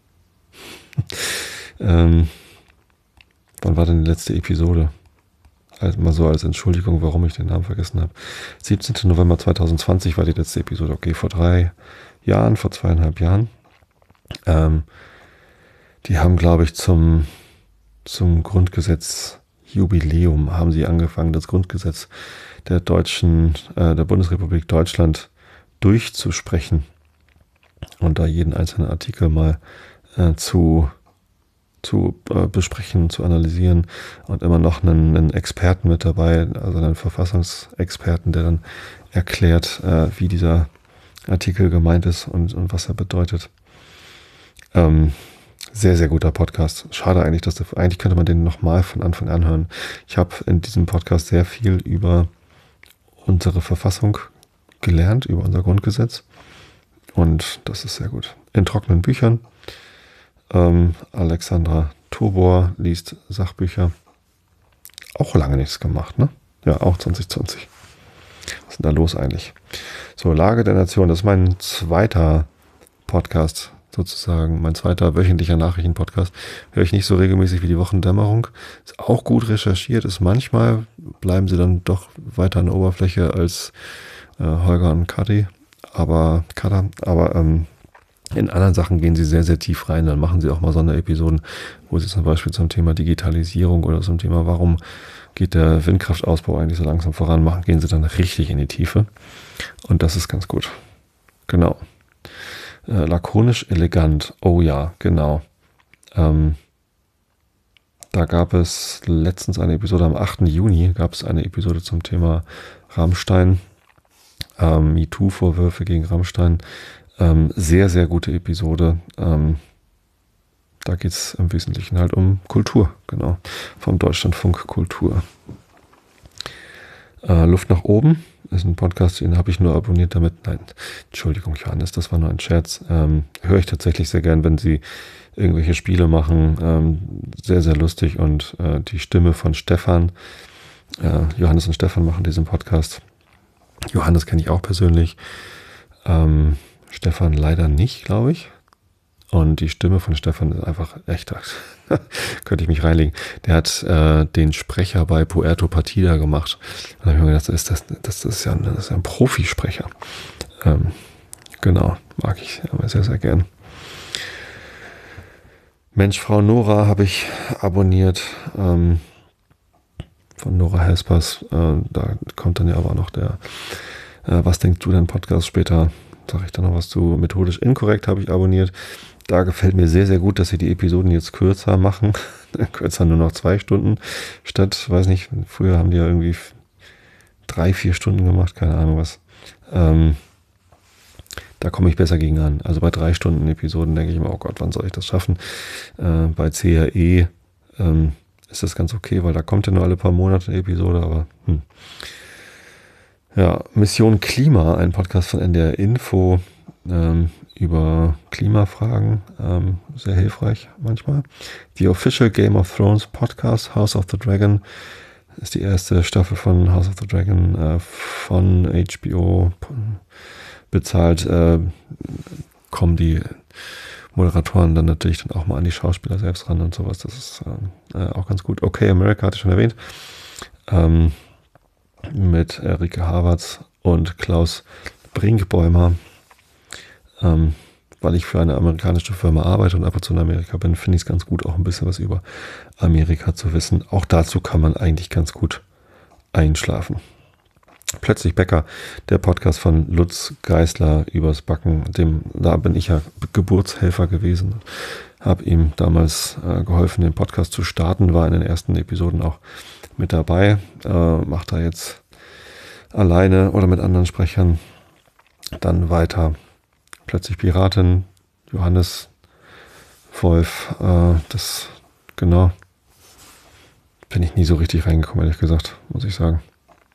ähm, wann war denn die letzte Episode? Also mal so als Entschuldigung, warum ich den Namen vergessen habe. siebzehnten November zweitausendzwanzig war die letzte Episode. Okay, vor drei Jahren, vor zweieinhalb Jahren. Ähm, die haben, glaube ich, zum, zum Grundgesetz-Jubiläum haben sie angefangen, das Grundgesetz der deutschen, äh, der Bundesrepublik Deutschland durchzusprechen und da jeden einzelnen Artikel mal äh, zu zu äh, besprechen, zu analysieren und immer noch einen, einen Experten mit dabei, also einen Verfassungsexperten, der dann erklärt, äh, wie dieser Artikel gemeint ist und, und was er bedeutet. Ähm, sehr, sehr guter Podcast. Schade eigentlich, dass der, eigentlich könnte man den nochmal von Anfang an hören. Ich habe in diesem Podcast sehr viel über unsere Verfassung gelernt, über unser Grundgesetz und das ist sehr gut. In trockenen Büchern. Ähm, Alexandra Tobor liest Sachbücher. Auch lange nichts gemacht, ne? Ja, auch zwanzig zwanzig. Was ist denn da los eigentlich? So, Lage der Nation, das ist mein zweiter Podcast sozusagen, mein zweiter wöchentlicher Nachrichtenpodcast. Höre ich nicht so regelmäßig wie die Wochendämmerung. Ist auch gut recherchiert, ist manchmal, bleiben sie dann doch weiter an der Oberfläche als äh, Holger und Kadi, aber Kader, aber ähm, in anderen Sachen gehen sie sehr, sehr tief rein. Dann machen sie auch mal Sonderepisoden, wo sie zum Beispiel zum Thema Digitalisierung oder zum Thema, warum geht der Windkraftausbau eigentlich so langsam voran, machen, gehen sie dann richtig in die Tiefe. Und das ist ganz gut. Genau. Äh, lakonisch elegant. Oh ja, genau. Ähm, da gab es letztens eine Episode, am achten Juni gab es eine Episode zum Thema Rammstein. Ähm, MeToo-Vorwürfe gegen Rammstein. Ähm, sehr, sehr gute Episode. Ähm, da geht es im Wesentlichen halt um Kultur, genau. Vom Deutschlandfunk Kultur. Äh, Luft nach oben ist ein Podcast, den habe ich nur abonniert damit. Nein, Entschuldigung, Johannes, das war nur ein Scherz. Ähm, höre ich tatsächlich sehr gern, wenn sie irgendwelche Spiele machen. Ähm, sehr, sehr lustig. Und äh, die Stimme von Stefan, äh, Johannes und Stefan machen diesen Podcast. Johannes kenne ich auch persönlich. Ähm, Stefan leider nicht, glaube ich. Und die Stimme von Stefan ist einfach echt, könnte ich mich reinlegen. Der hat äh, den Sprecher bei Puerto Partida gemacht. Und da habe ich mir gedacht, das ist, das, das ist, ja, ein, das ist ja ein Profisprecher. Ähm, genau, mag ich aber sehr, sehr gern. Mensch, Frau Nora habe ich abonniert. Ähm, von Nora Hespers. Äh, da kommt dann ja aber noch der äh, Was denkst du denn Podcast später? Sage ich da noch was zu. Methodisch inkorrekt habe ich abonniert. Da gefällt mir sehr, sehr gut, dass sie die Episoden jetzt kürzer machen. Kürzer nur noch zwei Stunden statt, weiß nicht, früher haben die ja irgendwie drei, vier Stunden gemacht, keine Ahnung was. Ähm, da komme ich besser gegen an. Also bei drei Stunden Episoden denke ich mir, oh Gott, wann soll ich das schaffen? Äh, bei C R E ähm, ist das ganz okay, weil da kommt ja nur alle paar Monate eine Episode, aber hm. Ja, Mission Klima, ein Podcast von N D R Info ähm, über Klimafragen, ähm, sehr hilfreich manchmal. Die Official Game of Thrones Podcast, House of the Dragon, ist die erste Staffel von House of the Dragon äh, von H B O bezahlt. Äh, kommen die Moderatoren dann natürlich dann auch mal an die Schauspieler selbst ran und sowas. Das ist äh, auch ganz gut. Okay, America hatte ich schon erwähnt. Ähm, mit Rike Havertz und Klaus Brinkbäumer. Ähm, weil ich für eine amerikanische Firma arbeite und ab und zu in Amerika bin, finde ich es ganz gut, auch ein bisschen was über Amerika zu wissen. Auch dazu kann man eigentlich ganz gut einschlafen. Plötzlich Bäcker, der Podcast von Lutz Geisler übers Backen, dem, da bin ich ja Geburtshelfer gewesen, habe ihm damals äh, geholfen, den Podcast zu starten, war in den ersten Episoden auch mit dabei, äh, macht da jetzt alleine oder mit anderen Sprechern. Dann weiter Plötzlich Piratin, Johannes Wolf, äh, das, genau, bin ich nie so richtig reingekommen, ehrlich gesagt, muss ich sagen.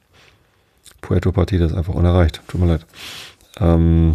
Puerto Partida ist einfach unerreicht, tut mir leid. Ähm,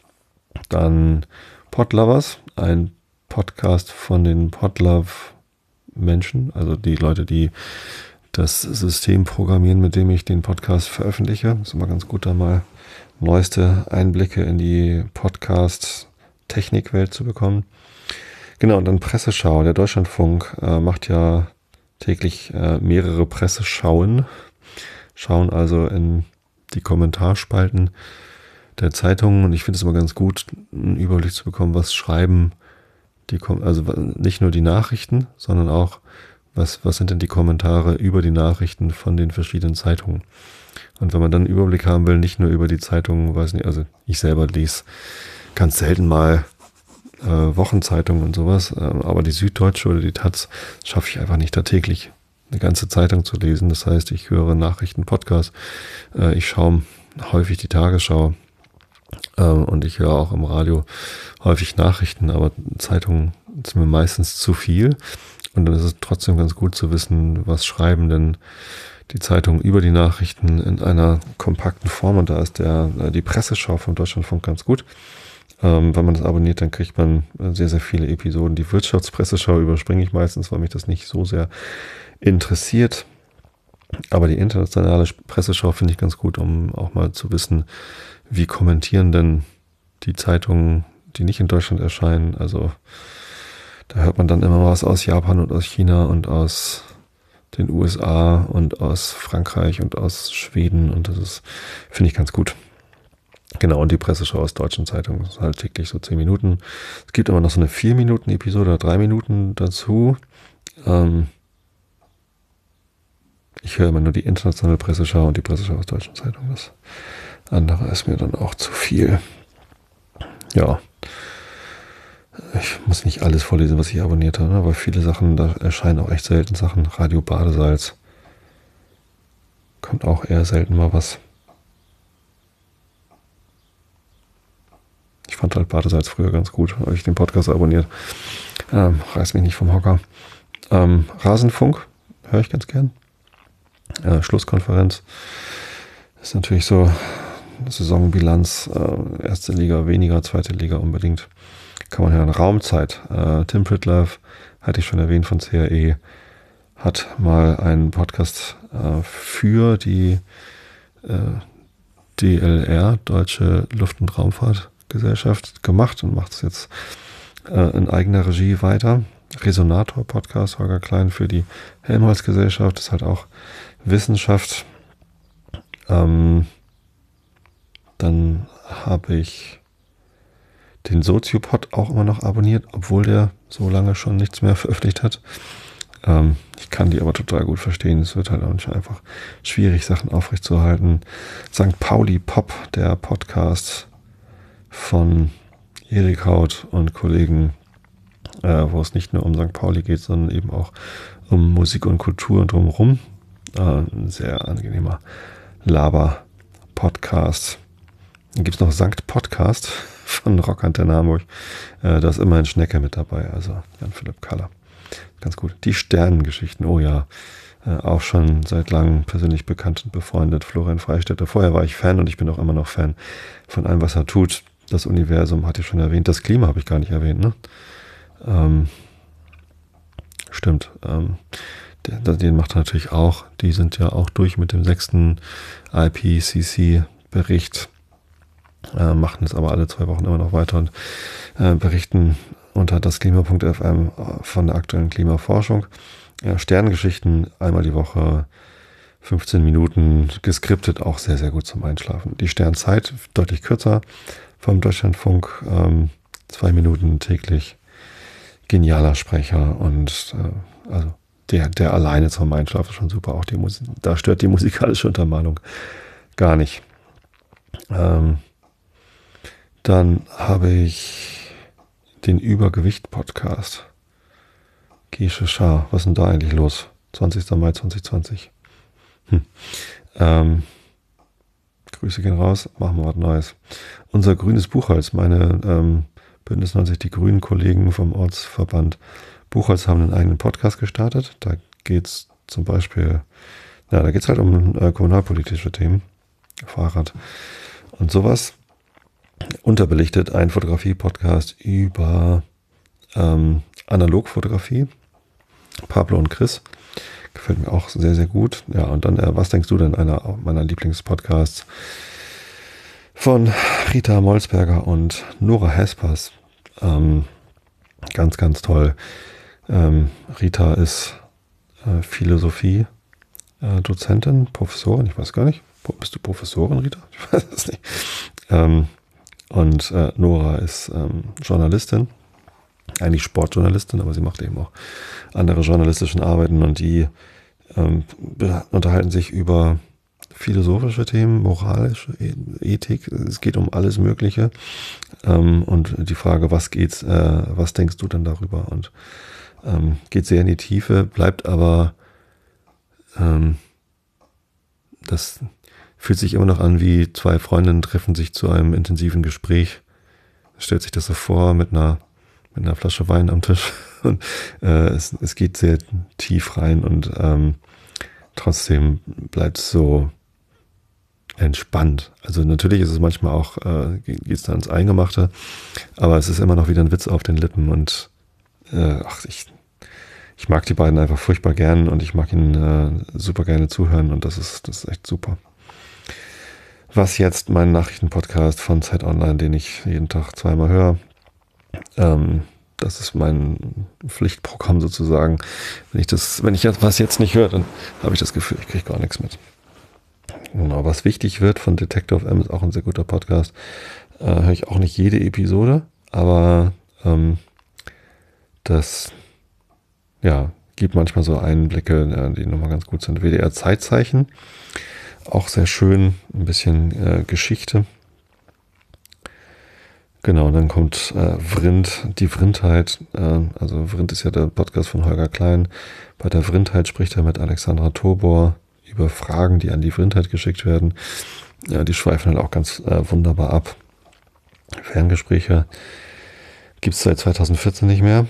dann Podlovers, ein Podcast von den Podlove-Menschen, also die Leute, die das System programmieren, mit dem ich den Podcast veröffentliche. Das ist immer ganz gut, da mal neueste Einblicke in die Podcast-Technikwelt zu bekommen. Genau, und dann Presseschau. Der Deutschlandfunk äh, macht ja täglich äh, mehrere Presseschauen, schauen also in die Kommentarspalten der Zeitungen, und ich finde es immer ganz gut, einen Überblick zu bekommen, was schreiben die, also nicht nur die Nachrichten, sondern auch, was, was sind denn die Kommentare über die Nachrichten von den verschiedenen Zeitungen. Und wenn man dann einen Überblick haben will, nicht nur über die Zeitungen, weiß nicht, also ich selber lese ganz selten mal äh, Wochenzeitungen und sowas, äh, aber die Süddeutsche oder die Taz schaffe ich einfach nicht, da täglich eine ganze Zeitung zu lesen. Das heißt, ich höre Nachrichten, Podcasts, äh, ich schaue häufig die Tagesschau, äh, und ich höre auch im Radio häufig Nachrichten, aber Zeitungen sind mir meistens zu viel. Und dann ist es trotzdem ganz gut zu wissen, was schreiben denn die Zeitungen über die Nachrichten in einer kompakten Form. Und da ist der die Presseschau vom Deutschlandfunk ganz gut. Ähm, wenn man das abonniert, dann kriegt man sehr, sehr viele Episoden. Die Wirtschaftspresseschau überspringe ich meistens, weil mich das nicht so sehr interessiert. Aber die internationale Presseschau finde ich ganz gut, um auch mal zu wissen, wie kommentieren denn die Zeitungen, die nicht in Deutschland erscheinen. Also da hört man dann immer was aus Japan und aus China und aus den U S A und aus Frankreich und aus Schweden, und das ist, finde ich, ganz gut. Genau, und die Presseschau aus deutschen Zeitungen ist halt täglich so zehn Minuten. Es gibt immer noch so eine vier Minuten Episode oder drei Minuten dazu. Ähm ich höre immer nur die internationale Presseschau und die Presseschau aus deutschen Zeitungen. Das andere ist mir dann auch zu viel. Ja. Ich muss nicht alles vorlesen, was ich abonniert habe, aber viele Sachen, da erscheinen auch echt selten Sachen. Radio Badesalz. Kommt auch eher selten mal was. Ich fand halt Badesalz früher ganz gut, habe ich den Podcast abonniert. Ähm, reiß mich nicht vom Hocker. Ähm, Rasenfunk höre ich ganz gern. Äh, Schlusskonferenz ist natürlich so Saisonbilanz. Äh, erste Liga weniger, zweite Liga unbedingt. Kann man hören. Raumzeit. Äh, Tim Pritlove, hatte ich schon erwähnt, von C R E, hat mal einen Podcast äh, für die äh, D L R, Deutsche Luft- und Raumfahrtgesellschaft, gemacht und macht es jetzt äh, in eigener Regie weiter. Resonator-Podcast, Holger Klein, für die Helmholtz-Gesellschaft, ist halt auch Wissenschaft. Ähm, dann habe ich den Soziopod auch immer noch abonniert, obwohl der so lange schon nichts mehr veröffentlicht hat. Ähm, ich kann die aber total gut verstehen. Es wird halt auch nicht einfach schwierig, Sachen aufrechtzuerhalten. Sankt Pauli Pop, der Podcast von Erik Haut und Kollegen, äh, wo es nicht nur um Sankt Pauli geht, sondern eben auch um Musik und Kultur und drumherum. Äh, ein sehr angenehmer Laber-Podcast. Dann gibt es noch Sankt Podcast von Rockantenne Hamburg. Äh, da ist immer ein Schnecke mit dabei, also Jan-Philipp Kaller. Ganz gut. Die Sternengeschichten, oh ja, äh, auch schon seit langem persönlich bekannt und befreundet. Florian Freistetter. Vorher war ich Fan und ich bin auch immer noch Fan von allem, was er tut. Das Universum hatte ich schon erwähnt. Das Klima habe ich gar nicht erwähnt, ne? Ähm, stimmt. Ähm, den, den macht er natürlich auch. Die sind ja auch durch mit dem sechsten I P C C-Bericht. Äh, machen es aber alle zwei Wochen immer noch weiter und äh, berichten unter dasklima punkt f m von der aktuellen Klimaforschung. Ja, Sternengeschichten einmal die Woche, fünfzehn Minuten, geskriptet, auch sehr, sehr gut zum Einschlafen. Die Sternzeit deutlich kürzer vom Deutschlandfunk, ähm, zwei Minuten täglich, genialer Sprecher und äh, also der, der alleine zum Einschlafen ist schon super. Auch die Musik, da stört die musikalische Untermalung gar nicht. Ähm, Dann habe ich den Übergewicht-Podcast. Gesche Schar, was ist denn da eigentlich los? zwanzigster Mai zweitausendzwanzig. Hm. Ähm, Grüße gehen raus, machen wir was Neues. Unser grünes Buchholz, meine ähm, Bündnis neunzig, die grünen Kollegen vom Ortsverband Buchholz haben einen eigenen Podcast gestartet. Da geht es zum Beispiel, ja, da geht es halt um äh, kommunalpolitische Themen, Fahrrad und sowas. Unterbelichtet ein Fotografie-Podcast über ähm, Analogfotografie. Pablo und Chris. Gefällt mir auch sehr, sehr gut. Ja, und dann, äh, was denkst du denn, einer meiner Lieblingspodcasts von Rita Molsberger und Nora Hespers. Ähm, ganz, ganz toll. Ähm, Rita ist äh, Philosophie-Dozentin, äh, Professorin, ich weiß gar nicht. Bist du Professorin, Rita? Ich weiß es nicht. Ähm, und äh, Nora ist ähm, Journalistin, eigentlich Sportjournalistin, aber sie macht eben auch andere journalistische Arbeiten und die ähm, unterhalten sich über philosophische Themen, moralische Ethik. Es geht um alles Mögliche ähm, und die Frage, was geht's, äh, was denkst du denn darüber? Und ähm, geht sehr in die Tiefe, bleibt aber ähm, das fühlt sich immer noch an wie zwei Freundinnen treffen sich zu einem intensiven Gespräch. Stellt sich das so vor mit einer mit einer Flasche Wein am Tisch und äh, es, es geht sehr tief rein und ähm, trotzdem bleibt es so entspannt. Also natürlich ist es manchmal auch, äh, geht es da ins Eingemachte, aber es ist immer noch wieder ein Witz auf den Lippen und äh, ach, ich, ich mag die beiden einfach furchtbar gern und ich mag ihnen äh, super gerne zuhören und das ist, das ist echt super. Was jetzt mein Nachrichtenpodcast von Zeit Online, den ich jeden Tag zweimal höre, ähm, das ist mein Pflichtprogramm sozusagen. Wenn ich das, wenn ich das was jetzt nicht höre, dann habe ich das Gefühl, ich kriege gar nichts mit. Genau, was wichtig wird von Detektor F M ist auch ein sehr guter Podcast. Äh, höre ich auch nicht jede Episode, aber ähm, das ja, gibt manchmal so Einblicke, äh, die nochmal ganz gut sind. W D R Zeitzeichen, auch sehr schön, ein bisschen äh, Geschichte. Genau, dann kommt äh, Vrind, die Vrindheit, äh, also Vrind ist ja der Podcast von Holger Klein. Bei der Vrindheit spricht er mit Alexandra Tobor über Fragen, die an die Vrindheit geschickt werden. Ja, die schweifen halt auch ganz äh, wunderbar ab. Ferngespräche gibt es seit zweitausendvierzehn nicht mehr.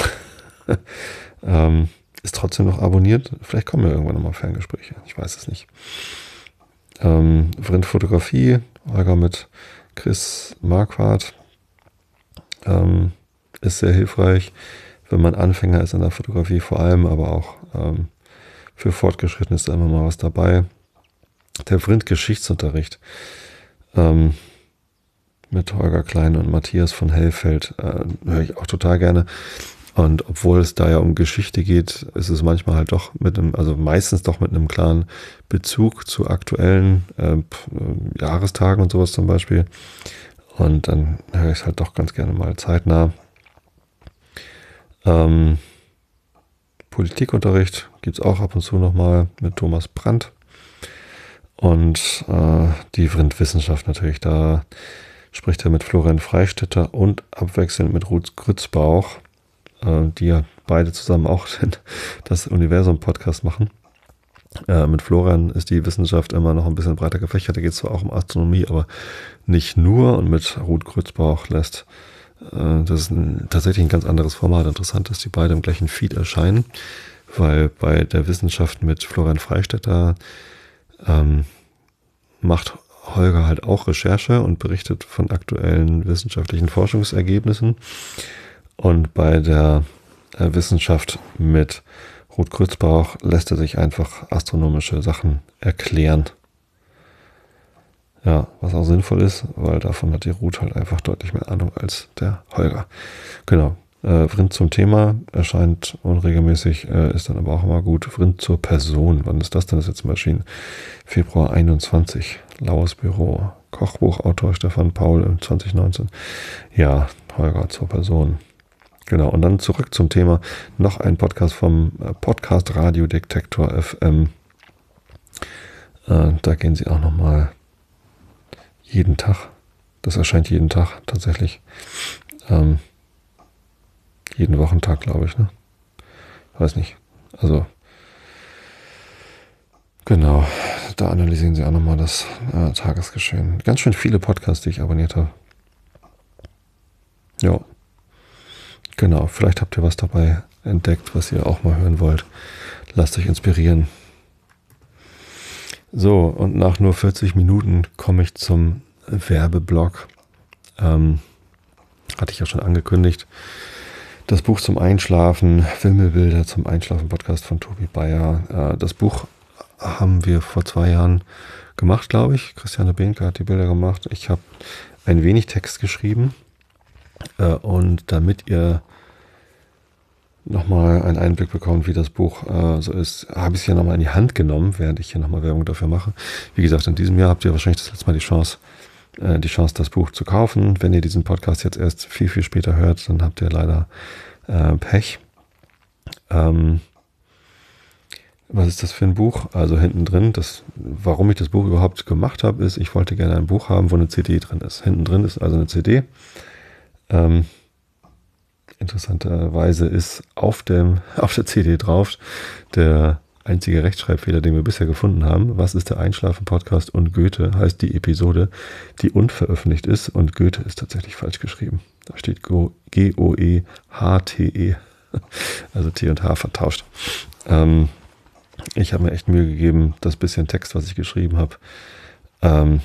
ähm, ist trotzdem noch abonniert. Vielleicht kommen ja irgendwann nochmal Ferngespräche, ich weiß es nicht. Ähm, Vrind Fotografie, Holger mit Chris Marquardt. Ähm, ist sehr hilfreich, wenn man Anfänger ist in der Fotografie vor allem, aber auch ähm, für Fortgeschrittene ist da immer mal was dabei. Der Vrind Geschichtsunterricht ähm, mit Holger Klein und Matthias von Hellfeld äh, höre ich auch total gerne. Und obwohl es da ja um Geschichte geht, ist es manchmal halt doch mit einem, also meistens doch mit einem klaren Bezug zu aktuellen äh, Jahrestagen und sowas zum Beispiel. Und dann höre ich es halt doch ganz gerne mal zeitnah. Ähm, Politikunterricht gibt es auch ab und zu nochmal mit Thomas Brandt. Und äh, die Vrind-Wissenschaft natürlich, da spricht er mit Florian Freistetter und abwechselnd mit Ruth Grützbauch, äh, die ja beide zusammen auch das Universum-Podcast machen. Äh, mit Florian ist die Wissenschaft immer noch ein bisschen breiter gefächert. Da geht es zwar auch um Astronomie, aber nicht nur. Und mit Ruth Grützbauch lässt äh, das ist ein, tatsächlich ein ganz anderes Format. Interessant, dass die beide im gleichen Feed erscheinen, weil bei der Wissenschaft mit Florian Freistetter ähm, macht Holger halt auch Recherche und berichtet von aktuellen wissenschaftlichen Forschungsergebnissen. Und bei der äh, Wissenschaft mit Ruth Grützbauch lässt er sich einfach astronomische Sachen erklären. Ja, was auch sinnvoll ist, weil davon hat die Ruth halt einfach deutlich mehr Ahnung als der Holger. Genau. Äh, Vrind zum Thema erscheint unregelmäßig, äh, ist dann aber auch immer gut. Vrind zur Person. Wann ist das denn? Das ist jetzt mal erschienen. Februar einundzwanzig. Laues Büro. Kochbuchautor Stefan Paul im zwanzig neunzehn. Ja, Holger zur Person. Genau, und dann zurück zum Thema. Noch ein Podcast vom Podcast Radio Detektor F M. Äh, da gehen sie auch nochmal jeden Tag. Das erscheint jeden Tag tatsächlich. Ähm, jeden Wochentag, glaube ich. Ne? Weiß nicht. Also, genau. da analysieren sie auch nochmal das äh, Tagesgeschehen. Ganz schön viele Podcasts, die ich abonniert habe. Ja, genau. Vielleicht habt ihr was dabei entdeckt, was ihr auch mal hören wollt. Lasst euch inspirieren. So, und nach nur vierzig Minuten komme ich zum Werbeblock. Ähm, hatte ich ja schon angekündigt. Das Buch zum Einschlafen, Wimmelbilder zum Einschlafen-Podcast von Tobi Bayer. Äh, das Buch haben wir vor zwei Jahren gemacht, glaube ich. Christiane Behnke hat die Bilder gemacht. Ich habe ein wenig Text geschrieben. Äh, und damit ihr nochmal einen Einblick bekommt, wie das Buch äh, so ist, habe ich es hier nochmal in die Hand genommen, während ich hier nochmal Werbung dafür mache. Wie gesagt, in diesem Jahr habt ihr wahrscheinlich das letzte Mal die Chance, äh, die Chance, das Buch zu kaufen. Wenn ihr diesen Podcast jetzt erst viel, viel später hört, dann habt ihr leider äh, Pech. Ähm, was ist das für ein Buch? Also hinten drin, das, warum ich das Buch überhaupt gemacht habe, ist, ich wollte gerne ein Buch haben, wo eine C D drin ist. Hinten drin ist also eine C D. Ähm, Interessanterweise ist auf, dem, auf der C D drauf der einzige Rechtschreibfehler, den wir bisher gefunden haben. Was ist der Einschlafen-Podcast und Goethe heißt die Episode, die unveröffentlicht ist, und Goethe ist tatsächlich falsch geschrieben. Da steht G O E H T E, also T und H vertauscht. Ähm, ich habe mir echt Mühe gegeben, das bisschen Text, was ich geschrieben habe, ähm,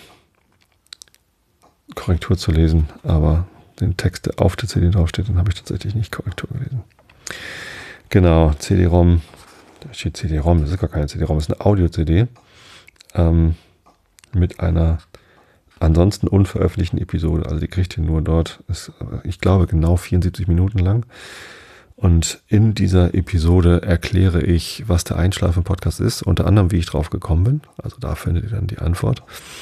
Korrektur zu lesen, aber den Text, der auf der C D draufsteht, den habe ich tatsächlich nicht Korrektur gelesen. Genau, C D-ROM, da steht C D-ROM, das ist gar keine C D-ROM, das ist eine Audio-C D ähm, mit einer ansonsten unveröffentlichten Episode. Also die kriegt ihr nur dort, ist, ich glaube, genau vierundsiebzig Minuten lang. Und in dieser Episode erkläre ich, was der Einschlafen-Podcast ist, unter anderem, wie ich drauf gekommen bin. Also da findet ihr dann die Antwort.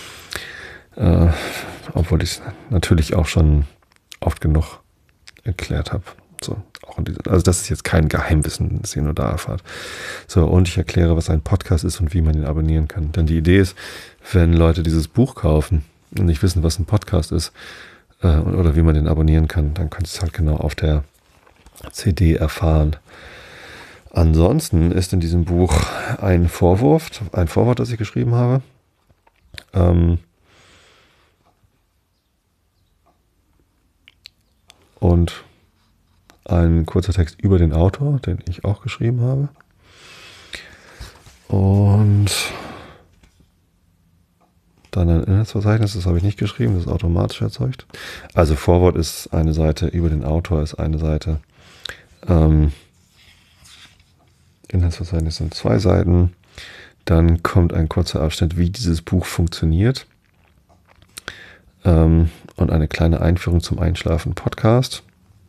Äh, obwohl ich es natürlich auch schon oft genug erklärt habe. So, auch in diesem, also das ist jetzt kein Geheimwissen, das ihr nur da erfahrt. So, und ich erkläre, was ein Podcast ist und wie man ihn abonnieren kann. Denn die Idee ist, wenn Leute dieses Buch kaufen und nicht wissen, was ein Podcast ist äh, oder wie man den abonnieren kann, dann könnt ihr es halt genau auf der C D erfahren. Ansonsten ist in diesem Buch ein Vorwort, ein Vorwort, das ich geschrieben habe. Ähm, Und ein kurzer Text über den Autor, den ich auch geschrieben habe. Und dann ein Inhaltsverzeichnis, das habe ich nicht geschrieben, das ist automatisch erzeugt. Also Vorwort ist eine Seite, über den Autor ist eine Seite. Ähm, Inhaltsverzeichnis sind zwei Seiten. Dann kommt ein kurzer Abschnitt, wie dieses Buch funktioniert. Ähm, und eine kleine Einführung zum Einschlafen-Podcast.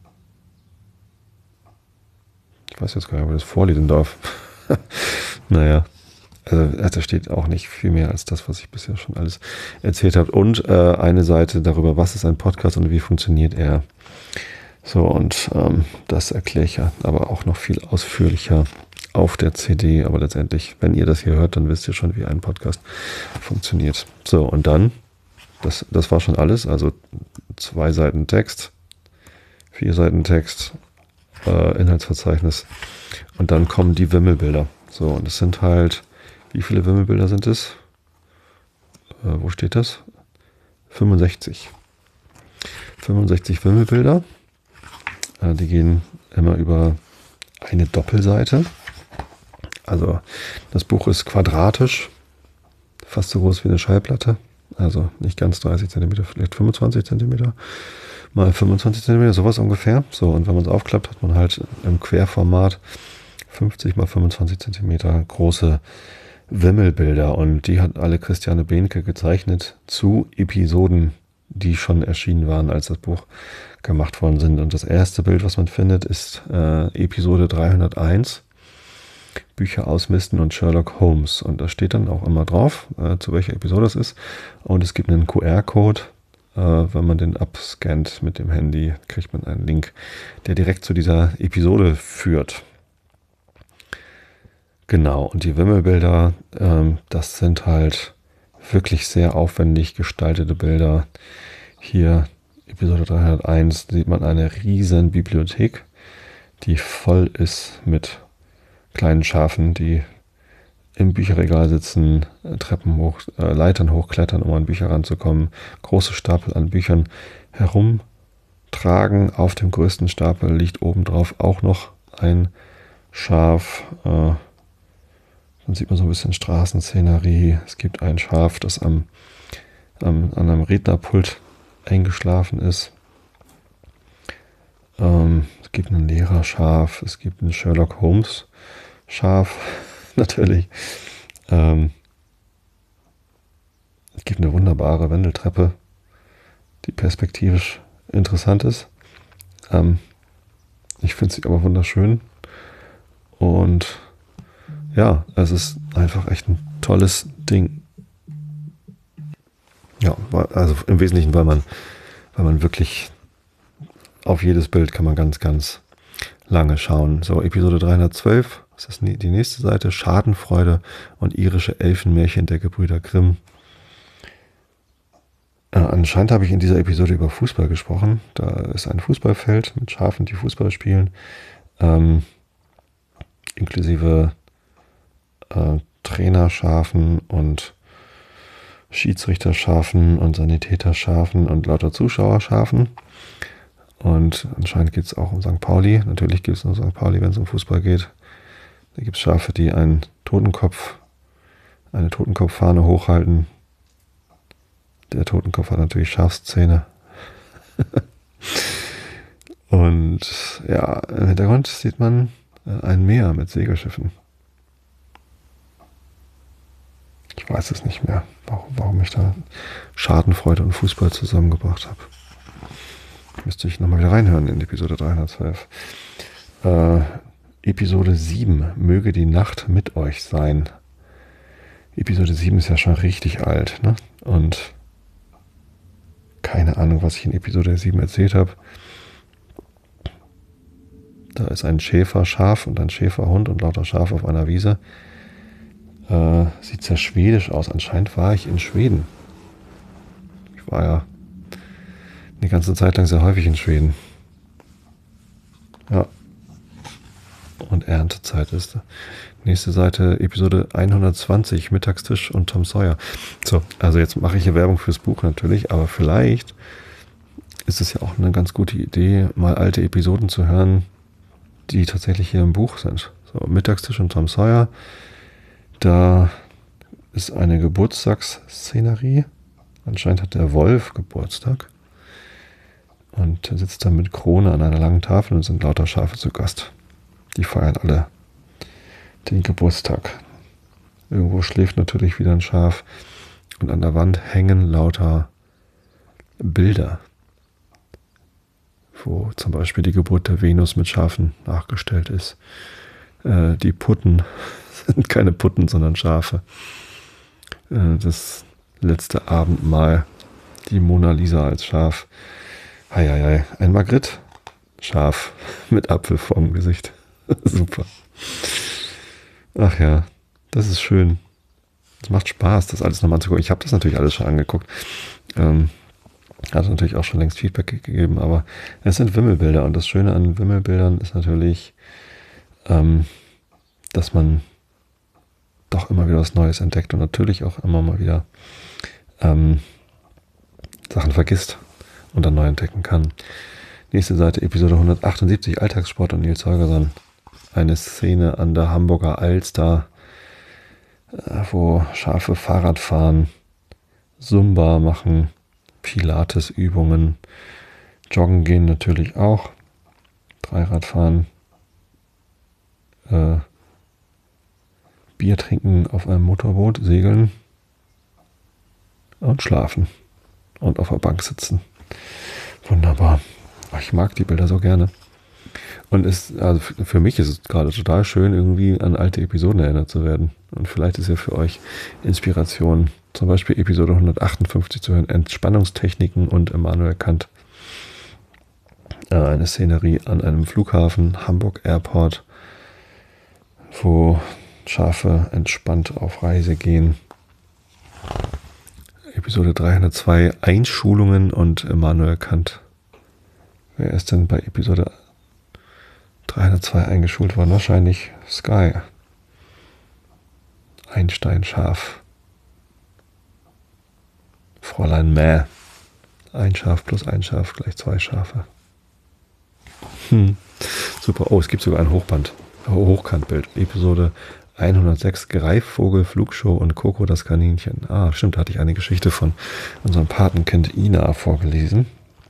Ich weiß jetzt gar nicht, ob ich das vorlesen darf. Naja, also da steht auch nicht viel mehr als das, was ich bisher schon alles erzählt habe. Und äh, eine Seite darüber, was ist ein Podcast und wie funktioniert er. So, und ähm, das erkläre ich ja aber auch noch viel ausführlicher auf der C D. Aber letztendlich, wenn ihr das hier hört, dann wisst ihr schon, wie ein Podcast funktioniert. So, und dann, das, das war schon alles. Also zwei Seiten Text, vier Seiten Text, äh, Inhaltsverzeichnis. Und dann kommen die Wimmelbilder. So, und es sind halt, wie viele Wimmelbilder sind es? Äh, wo steht das? fünfundsechzig. fünfundsechzig Wimmelbilder. Äh, die gehen immer über eine Doppelseite. Also das Buch ist quadratisch, fast so groß wie eine Schallplatte. Also nicht ganz dreißig Zentimeter, vielleicht fünfundzwanzig Zentimeter mal fünfundzwanzig Zentimeter, sowas ungefähr. So, und wenn man es aufklappt, hat man halt im Querformat fünfzig mal fünfundzwanzig Zentimeter große Wimmelbilder. Und die hat alle Christiane Behnke gezeichnet zu Episoden, die schon erschienen waren, als das Buch gemacht worden sind. Und das erste Bild, was man findet, ist äh, Episode dreihunderteins. Bücher ausmisten und Sherlock Holmes. Und da steht dann auch immer drauf, äh, zu welcher Episode es ist. Und es gibt einen Q R-Code. Äh, wenn man den abscannt mit dem Handy, kriegt man einen Link, der direkt zu dieser Episode führt. Genau, und die Wimmelbilder, ähm, das sind halt wirklich sehr aufwendig gestaltete Bilder. Hier, Episode dreihunderteins, sieht man eine riesen Bibliothek, die voll ist mit kleinen Schafen, die im Bücherregal sitzen, Treppen hoch, äh, Leitern hochklettern, um an Bücher ranzukommen, große Stapel an Büchern herumtragen. Auf dem größten Stapel liegt obendrauf auch noch ein Schaf. Äh, dann sieht man so ein bisschen Straßenszenerie. Es gibt ein Schaf, das am, am, an einem Rednerpult eingeschlafen ist. Ähm, es gibt ein Lehrerschaf, es gibt ein Sherlock Holmes Schaf, natürlich. Ähm, es gibt eine wunderbare Wendeltreppe, die perspektivisch interessant ist. Ähm, ich finde sie aber wunderschön. Und ja, es ist einfach echt ein tolles Ding. Ja, also im Wesentlichen, weil man, weil man wirklich auf jedes Bild kann man ganz, ganz lange schauen. So, Episode dreihundertzwölf, das ist die nächste Seite, Schadenfreude und irische Elfenmärchen der Gebrüder Grimm. Äh, anscheinend habe ich in dieser Episode über Fußball gesprochen. Da ist ein Fußballfeld mit Schafen, die Fußball spielen, ähm, inklusive äh, Trainerschafen und Schiedsrichterschafen und Sanitäterschafen und lauter Zuschauerschafen. Und anscheinend geht es auch um Sankt Pauli. Natürlich gibt es nur Sankt Pauli, wenn es um Fußball geht. Da gibt es Schafe, die einen Totenkopf, eine Totenkopffahne hochhalten. Der Totenkopf hat natürlich Schafszähne. Und ja, im Hintergrund sieht man ein Meer mit Segelschiffen. Ich weiß es nicht mehr, warum, warum ich da Schadenfreude und Fußball zusammengebracht habe. Müsste ich nochmal wieder reinhören in Episode dreihundertzwölf. Äh, Episode sieben, möge die Nacht mit euch sein. Episode sieben ist ja schon richtig alt, ne? Und keine Ahnung, was ich in Episode sieben erzählt habe. Da ist ein Schäferschaf und ein Schäferhund und lauter Schafe auf einer Wiese. Äh, sieht sehr schwedisch aus. Anscheinend war ich in Schweden. Ich war ja die ganze Zeit lang sehr häufig in Schweden. Ja. Und Erntezeit ist. Nächste Seite, Episode hundertzwanzig, Mittagstisch und Tom Sawyer. So, also jetzt mache ich hier Werbung fürs Buch natürlich, aber vielleicht ist es ja auch eine ganz gute Idee, mal alte Episoden zu hören, die tatsächlich hier im Buch sind. So, Mittagstisch und Tom Sawyer. Da ist eine Geburtstagsszenerie. Anscheinend hat der Wolf Geburtstag. Und er sitzt da mit Krone an einer langen Tafel und sind lauter Schafe zu Gast. Die feiern alle den Geburtstag. Irgendwo schläft natürlich wieder ein Schaf. Und an der Wand hängen lauter Bilder, wo zum Beispiel die Geburt der Venus mit Schafen nachgestellt ist. Äh, die Putten sind keine Putten, sondern Schafe. Äh, das letzte Abendmahl, die Mona Lisa als Schaf. Heieiei, ein Magritte, Schaf mit Apfel vorm Gesicht. Super. Ach ja, das ist schön. Es macht Spaß, das alles nochmal anzugucken. Ich habe das natürlich alles schon angeguckt. Ähm, hat natürlich auch schon längst Feedback gegeben, aber es sind Wimmelbilder und das Schöne an Wimmelbildern ist natürlich, ähm, dass man doch immer wieder was Neues entdeckt und natürlich auch immer mal wieder ähm, Sachen vergisst und dann neu entdecken kann. Nächste Seite, Episode hundertachtundsiebzig, Alltagssport und Nils Holgersson. Eine Szene an der Hamburger Alster, wo Schafe Fahrrad fahren, Zumba machen, Pilates-Übungen, Joggen gehen natürlich auch, Dreiradfahren, äh, Bier trinken auf einem Motorboot, segeln und schlafen und auf der Bank sitzen. Wunderbar. Ich mag die Bilder so gerne. Und es, also für mich ist es gerade total schön, irgendwie an alte Episoden erinnert zu werden. Und vielleicht ist ja für euch Inspiration, zum Beispiel Episode hundertachtundfünfzig zu hören, Entspannungstechniken und Immanuel Kant. Äh, eine Szenerie an einem Flughafen, Hamburg Airport, wo Schafe entspannt auf Reise gehen. Episode dreihundertzwei, Einschulungen und Immanuel Kant. Wer ist denn bei Episode dreihundertzwei eingeschult worden? Wahrscheinlich Sky. Einstein-Schaf. Fräulein Mäh. Ein Schaf plus ein Schaf gleich zwei Schafe. Hm. Super. Oh, es gibt sogar ein Hochband. Hochkantbild. Episode hundertsechs. Greifvogel, Flugshow und Coco das Kaninchen. Ah, stimmt. Da hatte ich eine Geschichte von unserem Patenkind Ina vorgelesen.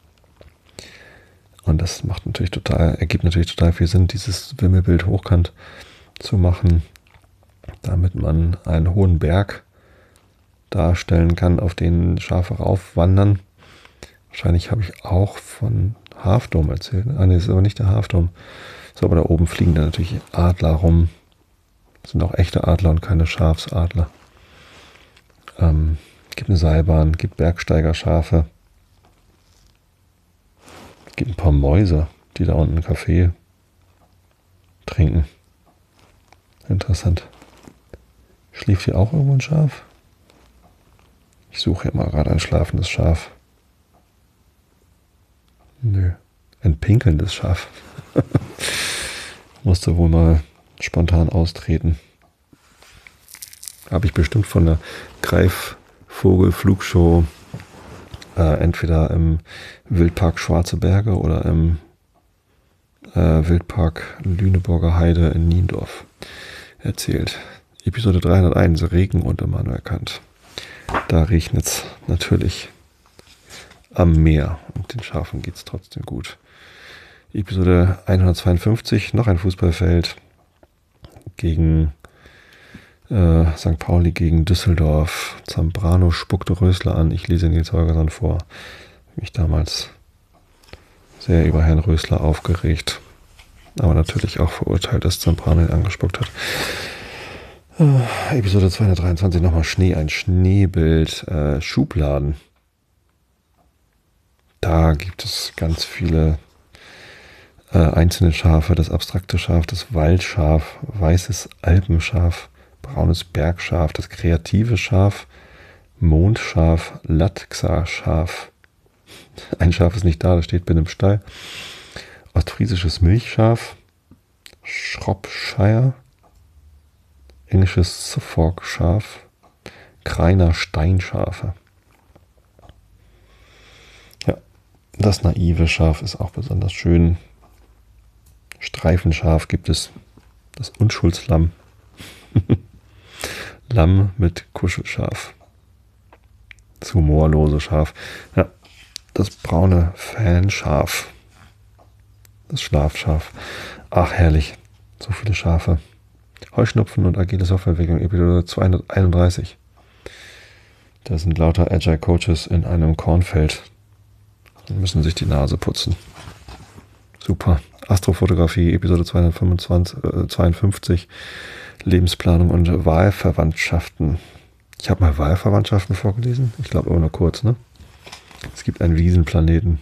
Und das macht natürlich total, ergibt natürlich total viel Sinn, dieses Wimmelbild hochkant zu machen, damit man einen hohen Berg darstellen kann, auf den Schafe raufwandern. Wahrscheinlich habe ich auch von Half-Dome erzählt. Ah, nee, das ist aber nicht der Half-Dome. So, aber da oben fliegen dann natürlich Adler rum. Das sind auch echte Adler und keine Schafsadler. Ähm, gibt eine Seilbahn, gibt Bergsteigerschafe. Es gibt ein paar Mäuse, die da unten einen Kaffee trinken. Interessant. Schläft hier auch irgendwo ein Schaf? Ich suche hier mal gerade ein schlafendes Schaf. Nö. Ein pinkelndes Schaf. Musste wohl mal spontan austreten. Habe ich bestimmt von der Greifvogel-Flugshow äh, entweder im Wildpark Schwarze Berge oder im äh, Wildpark Lüneburger Heide in Niendorf erzählt. Episode dreihunderteins, Regen und Immanuel Kant. Da regnet es natürlich am Meer und den Schafen geht es trotzdem gut. Episode hundertzweiundfünfzig, noch ein Fußballfeld gegen äh, Sankt Pauli gegen Düsseldorf. Zambrano spuckte Rösler an. Ich lese Nils Holgersson vor. Mich damals sehr über Herrn Rösler aufgeregt, aber natürlich auch verurteilt, dass Zambrano ihn angespuckt hat. Äh, Episode zweihundertdreiundzwanzig, nochmal Schnee, ein Schneebild, äh, Schubladen. Da gibt es ganz viele äh, einzelne Schafe, das abstrakte Schaf, das Waldschaf, weißes Alpenschaf, braunes Bergschaf, das kreative Schaf, Mondschaf, Latksa-Schaf. Ein Schaf ist nicht da, das steht bin im Stall. Ostfriesisches Milchschaf, Shropshire, englisches Suffolk-Schaf, Kreiner Steinschafe. Ja, das naive Schaf ist auch besonders schön. Streifenschaf gibt es, das Unschuldslamm. Lamm mit Kuschelschaf. Das humorlose Schaf. Ja, das braune Fanschaf. Das Schlafschaf. Ach, herrlich. So viele Schafe. Heuschnupfen und agile Softwareentwicklung, Episode zweihunderteinunddreißig. Da sind lauter Agile Coaches in einem Kornfeld und müssen sich die Nase putzen. Super. Astrofotografie, Episode zweihundertzweiundfünfzig. Lebensplanung und Wahlverwandtschaften. Ich habe mal Wahlverwandtschaften vorgelesen. Ich glaube aber nur kurz, ne? Es gibt einen Wiesenplaneten.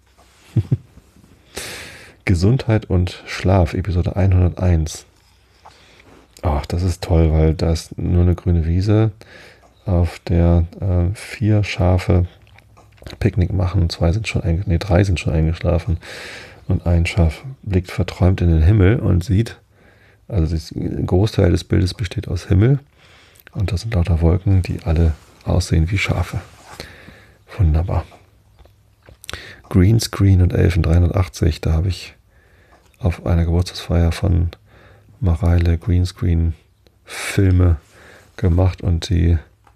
Gesundheit und Schlaf, Episode hunderteins. Ach, das ist toll, weil da ist nur eine grüne Wiese, auf der äh, vier Schafe Picknick machen. Zwei sind schon, nee, drei sind schon eingeschlafen. Und ein Schaf blickt verträumt in den Himmel und sieht, also ein Großteil des Bildes besteht aus Himmel. Und das sind lauter Wolken, die alle aussehen wie Schafe. Wunderbar. Greenscreen und Elfen dreihundertachtzig, da habe ich auf einer Geburtstagsfeier von Mareile Greenscreen Filme gemacht und die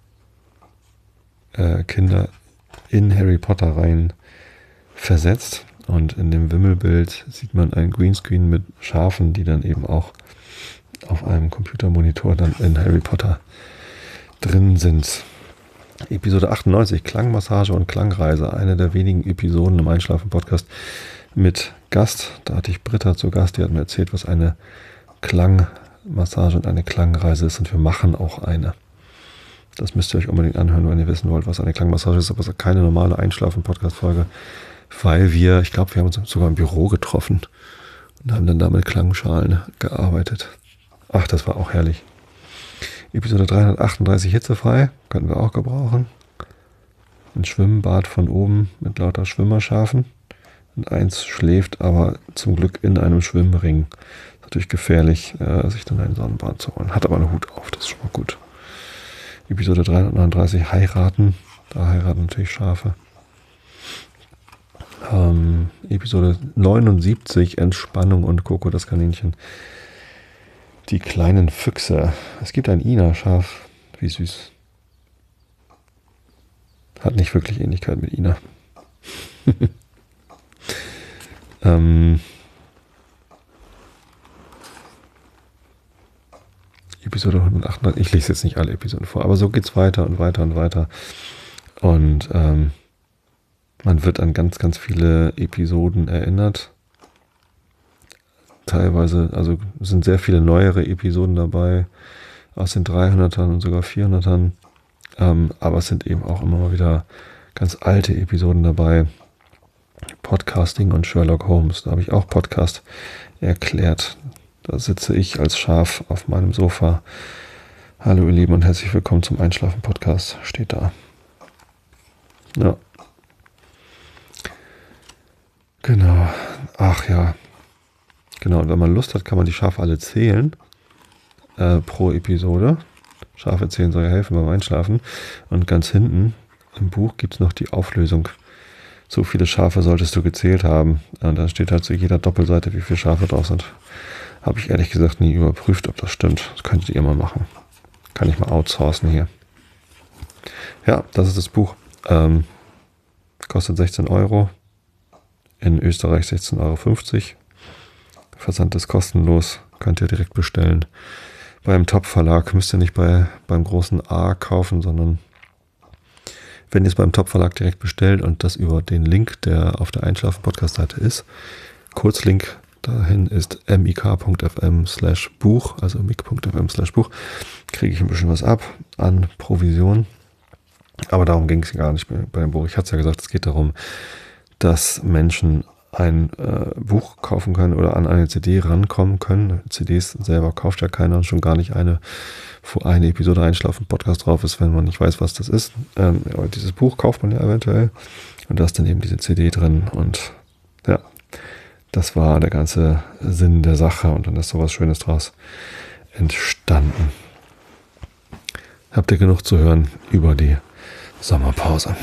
äh, Kinder in Harry Potter rein versetzt. Und in dem Wimmelbild sieht man ein Greenscreen mit Schafen, die dann eben auch auf einem Computermonitor dann in Harry Potter drin sind. Episode achtundneunzig, Klangmassage und Klangreise. Eine der wenigen Episoden im Einschlafen-Podcast mit Gast. Da hatte ich Britta zu Gast, die hat mir erzählt, was eine Klangmassage und eine Klangreise ist. Und wir machen auch eine. Das müsst ihr euch unbedingt anhören, wenn ihr wissen wollt, was eine Klangmassage ist. Aber es ist keine normale Einschlafen-Podcast-Folge, weil wir, ich glaube, wir haben uns sogar im Büro getroffen und haben dann da mit Klangschalen gearbeitet. Ach, das war auch herrlich. Episode dreihundertachtunddreißig, hitzefrei, könnten wir auch gebrauchen. Ein Schwimmbad von oben mit lauter Schwimmerschafen. Und eins schläft aber zum Glück in einem Schwimmring. Ist natürlich gefährlich, äh, sich dann ein Sonnenbad zu holen. Hat aber einen Hut auf, das ist schon mal gut. Episode dreihundertneununddreißig, Heiraten. Da heiraten natürlich Schafe. Ähm, Episode neunundsiebzig, Entspannung und Coco, das Kaninchen. Die kleinen Füchse. Es gibt ein Ina-Schaf. Wie süß. Hat nicht wirklich Ähnlichkeit mit Ina. ähm, Episode hundertachtundneunzig. Ich lese jetzt nicht alle Episoden vor, aber so geht's weiter und weiter und weiter. Und ähm, man wird an ganz, ganz viele Episoden erinnert. Teilweise, also sind sehr viele neuere Episoden dabei, aus den dreihundertern und sogar vierhundertern. Ähm, aber es sind eben auch immer mal wieder ganz alte Episoden dabei. Podcasting und Sherlock Holmes, da habe ich auch Podcast erklärt. Da sitze ich als Schaf auf meinem Sofa. Hallo ihr Lieben und herzlich willkommen zum Einschlafen-Podcast. Steht da. Ja. Genau. Ach ja. Genau, und wenn man Lust hat, kann man die Schafe alle zählen. Äh, pro Episode. Schafe zählen soll ja helfen beim Einschlafen. Und ganz hinten im Buch gibt es noch die Auflösung. So viele Schafe solltest du gezählt haben. Und dann steht halt zu jeder Doppelseite, wie viele Schafe drauf sind. Habe ich ehrlich gesagt nie überprüft, ob das stimmt. Das könntet ihr mal machen. Kann ich mal outsourcen hier. Ja, das ist das Buch. Ähm, kostet sechzehn Euro. In Österreich sechzehn Euro fünfzig. Versand ist kostenlos. Könnt ihr direkt bestellen. Beim Top-Verlag müsst ihr nicht bei, beim großen A kaufen, sondern wenn ihr es beim Top-Verlag direkt bestellt und das über den Link, der auf der Einschlafen-Podcast-Seite ist, Kurzlink dahin ist mik.fm slash Buch, also mik.fm slash Buch, kriege ich ein bisschen was ab an Provision. Aber darum ging es gar nicht bei dem Buch. Ich hatte es ja gesagt, es geht darum, dass Menschen ein äh, Buch kaufen können oder an eine C D rankommen können. C Ds selber kauft ja keiner und schon gar nicht eine, wo eine Episode Einschlafen Podcast drauf ist, wenn man nicht weiß, was das ist. Ähm, aber dieses Buch kauft man ja eventuell und da ist dann eben diese C D drin und ja, das war der ganze Sinn der Sache und dann ist sowas Schönes draus entstanden. Habt ihr genug zu hören über die Sommerpause?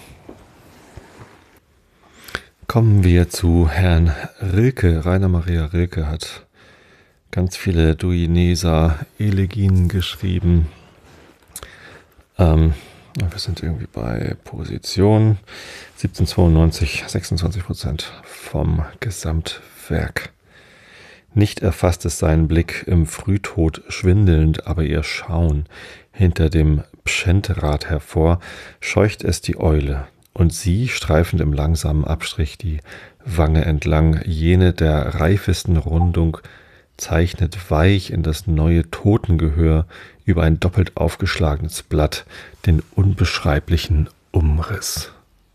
Kommen wir zu Herrn Rilke. Rainer Maria Rilke hat ganz viele Duineser-Elegien geschrieben. Ähm, wir sind irgendwie bei Position siebzehnhundertzweiundneunzig, sechsundzwanzig Prozent vom Gesamtwerk. Nicht erfasst es seinen Blick im Frühtod schwindelnd, aber ihr Schauen hinter dem Pschentrad hervor, scheucht es die Eule. Und sie, streifend im langsamen Abstrich die Wange entlang, jene der reifesten Rundung, zeichnet weich in das neue Totengehör über ein doppelt aufgeschlagenes Blatt den unbeschreiblichen Umriss.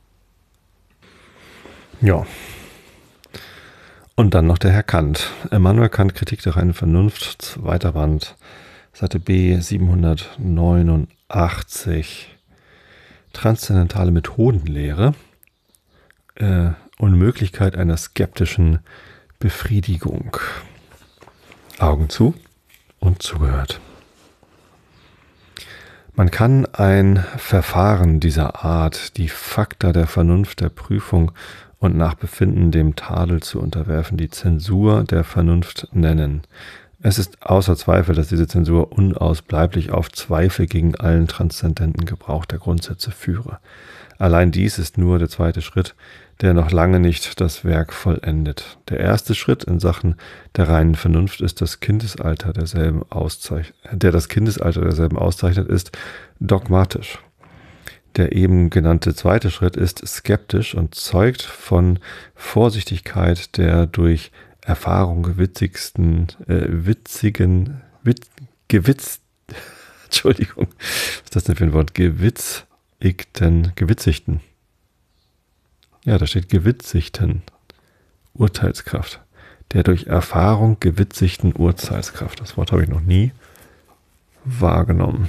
Ja. Und dann noch der Herr Kant. Immanuel Kant, Kritik der reinen Vernunft, zweiter Band, Seite B, siebenhundertneunundachtzig. Transzendentale Methodenlehre, äh, Unmöglichkeit einer skeptischen Befriedigung. Augen zu und zugehört. Man kann ein Verfahren dieser Art, die Fakta der Vernunft der Prüfung und nach Befinden dem Tadel zu unterwerfen, die Zensur der Vernunft nennen. Es ist außer Zweifel, dass diese Zensur unausbleiblich auf Zweifel gegen allen transzendenten Gebrauch der Grundsätze führe. Allein dies ist nur der zweite Schritt, der noch lange nicht das Werk vollendet. Der erste Schritt in Sachen der reinen Vernunft ist das Kindesalter derselben auszeichnet, der das Kindesalter derselben auszeichnet, ist dogmatisch. Der eben genannte zweite Schritt ist skeptisch und zeugt von Vorsichtigkeit der durch Erfahrung gewitzigsten, äh, witzigen, wit, gewitz, Entschuldigung, was ist das denn für ein Wort? Gewitzigten, gewitzigten. Ja, da steht gewitzigten Urteilskraft. Der durch Erfahrung gewitzigten Urteilskraft. Das Wort habe ich noch nie wahrgenommen.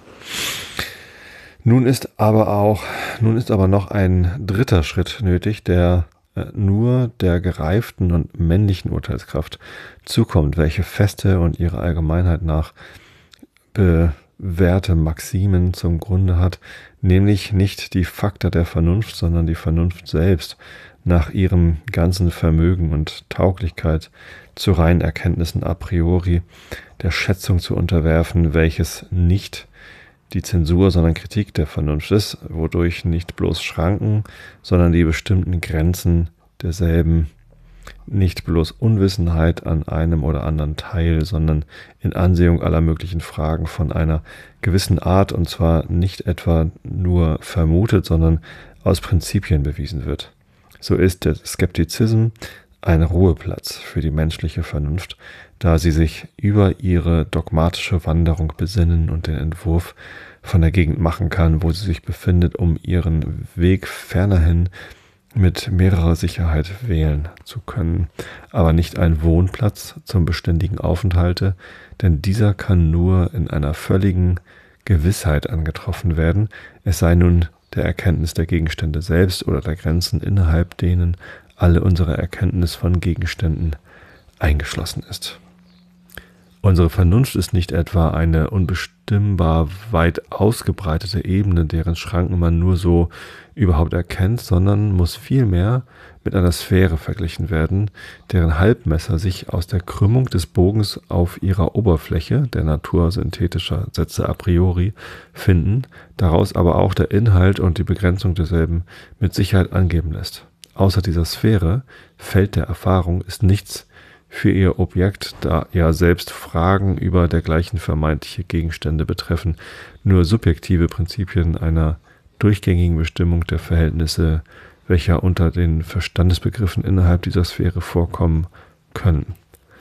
Nun ist aber auch, nun ist aber noch ein dritter Schritt nötig, der nur der gereiften und männlichen Urteilskraft zukommt, welche feste und ihrer Allgemeinheit nach be, Werte, Maximen zum Grunde hat, nämlich nicht die Fakta der Vernunft, sondern die Vernunft selbst nach ihrem ganzen Vermögen und Tauglichkeit zu reinen Erkenntnissen a priori der Schätzung zu unterwerfen, welches nicht die Zensur, sondern Kritik der Vernunft ist, wodurch nicht bloß Schranken, sondern die bestimmten Grenzen derselben, nicht bloß Unwissenheit an einem oder anderen Teil, sondern in Ansehung aller möglichen Fragen von einer gewissen Art, und zwar nicht etwa nur vermutet, sondern aus Prinzipien bewiesen wird. So ist der Skeptizismus ein Ruheplatz für die menschliche Vernunft, da sie sich über ihre dogmatische Wanderung besinnen und den Entwurf von der Gegend machen kann, wo sie sich befindet, um ihren Weg fernerhin mit mehrerer Sicherheit wählen zu können, aber nicht ein Wohnplatz zum beständigen Aufenthalte, denn dieser kann nur in einer völligen Gewissheit angetroffen werden, es sei nun der Erkenntnis der Gegenstände selbst oder der Grenzen, innerhalb denen alle unsere Erkenntnis von Gegenständen eingeschlossen ist. Unsere Vernunft ist nicht etwa eine unbestimmbar weit ausgebreitete Ebene, deren Schranken man nur so überhaupt erkennt, sondern muss vielmehr mit einer Sphäre verglichen werden, deren Halbmesser sich aus der Krümmung des Bogens auf ihrer Oberfläche, der Natur synthetischer Sätze a priori, finden, daraus aber auch der Inhalt und die Begrenzung derselben mit Sicherheit angeben lässt. Außer dieser Sphäre, Feld der Erfahrung, ist nichts für ihr Objekt, da ja selbst Fragen über dergleichen vermeintliche Gegenstände betreffen, nur subjektive Prinzipien einer durchgängigen Bestimmung der Verhältnisse, welcher unter den Verstandesbegriffen innerhalb dieser Sphäre vorkommen können.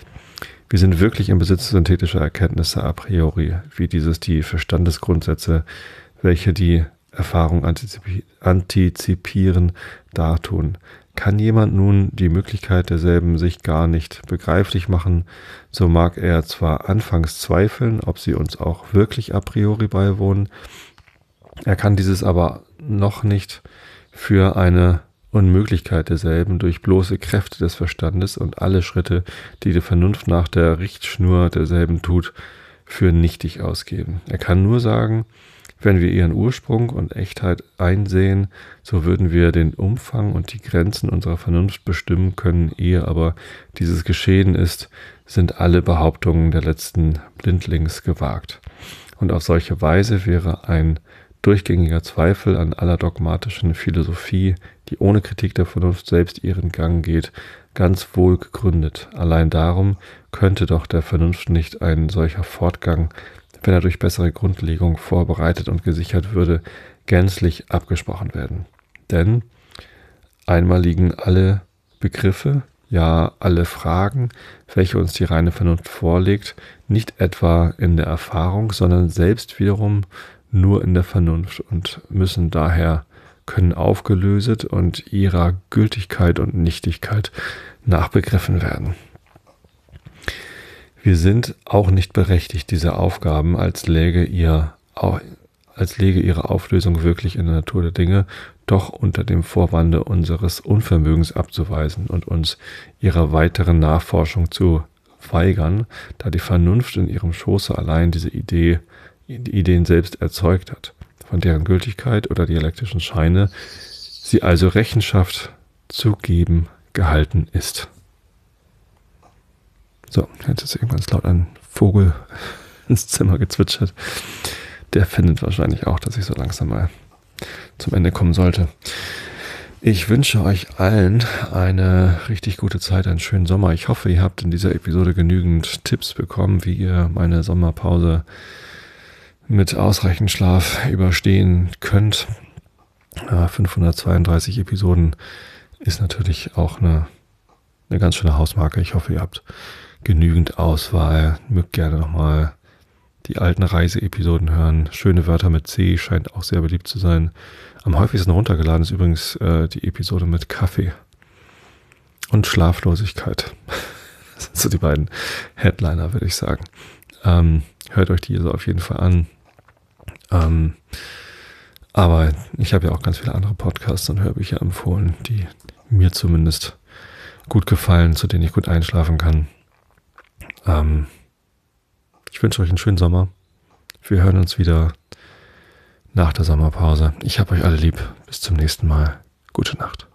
Wir sind wirklich im Besitz synthetischer Erkenntnisse a priori, wie dieses die Verstandesgrundsätze, welche die Erfahrung antizipi- antizipieren, dartun. Kann jemand nun die Möglichkeit derselben sich gar nicht begreiflich machen, so mag er zwar anfangs zweifeln, ob sie uns auch wirklich a priori beiwohnen, er kann dieses aber noch nicht für eine Unmöglichkeit derselben durch bloße Kräfte des Verstandes und alle Schritte, die die Vernunft nach der Richtschnur derselben tut, für nichtig ausgeben. Er kann nur sagen, wenn wir ihren Ursprung und Echtheit einsehen, so würden wir den Umfang und die Grenzen unserer Vernunft bestimmen können, ehe aber dieses geschehen ist, sind alle Behauptungen der letzten blindlings gewagt. Und auf solche Weise wäre ein durchgängiger Zweifel an aller dogmatischen Philosophie, die ohne Kritik der Vernunft selbst ihren Gang geht, ganz wohl gegründet. Allein darum könnte doch der Vernunft nicht ein solcher Fortgang, wenn er durch bessere Grundlegung vorbereitet und gesichert würde, gänzlich abgesprochen werden. Denn einmal liegen alle Begriffe, ja alle Fragen, welche uns die reine Vernunft vorlegt, nicht etwa in der Erfahrung, sondern selbst wiederum nur in der Vernunft und müssen daher, können aufgelöset und ihrer Gültigkeit und Nichtigkeit nachbegriffen werden. Wir sind auch nicht berechtigt, diese Aufgaben als läge ihr, als läge ihre Auflösung wirklich in der Natur der Dinge, doch unter dem Vorwande unseres Unvermögens abzuweisen und uns ihrer weiteren Nachforschung zu weigern, da die Vernunft in ihrem Schoße allein diese Idee, die Ideen selbst erzeugt hat, von deren Gültigkeit oder dialektischen Scheine sie also Rechenschaft zu geben gehalten ist. So, jetzt ist irgendwann laut ein Vogel ins Zimmer gezwitschert. Der findet wahrscheinlich auch, dass ich so langsam mal zum Ende kommen sollte. Ich wünsche euch allen eine richtig gute Zeit, einen schönen Sommer. Ich hoffe, ihr habt in dieser Episode genügend Tipps bekommen, wie ihr meine Sommerpause mit ausreichend Schlaf überstehen könnt. fünfhundertzweiunddreißig Episoden ist natürlich auch eine, eine ganz schöne Hausmarke. Ich hoffe, ihr habt genügend Auswahl. Mögt gerne nochmal die alten Reise-Episoden hören. Schöne Wörter mit C scheint auch sehr beliebt zu sein. Am häufigsten runtergeladen ist übrigens äh, die Episode mit Kaffee und Schlaflosigkeit. Das sind so die beiden Headliner, würde ich sagen. Ähm, hört euch die so auf jeden Fall an. Ähm, aber ich habe ja auch ganz viele andere Podcasts und Hörbücher empfohlen, die mir zumindest gut gefallen, zu denen ich gut einschlafen kann. Ähm, ich wünsche euch einen schönen Sommer. Wir hören uns wieder nach der Sommerpause. Ich hab euch alle lieb. Bis zum nächsten Mal. Gute Nacht.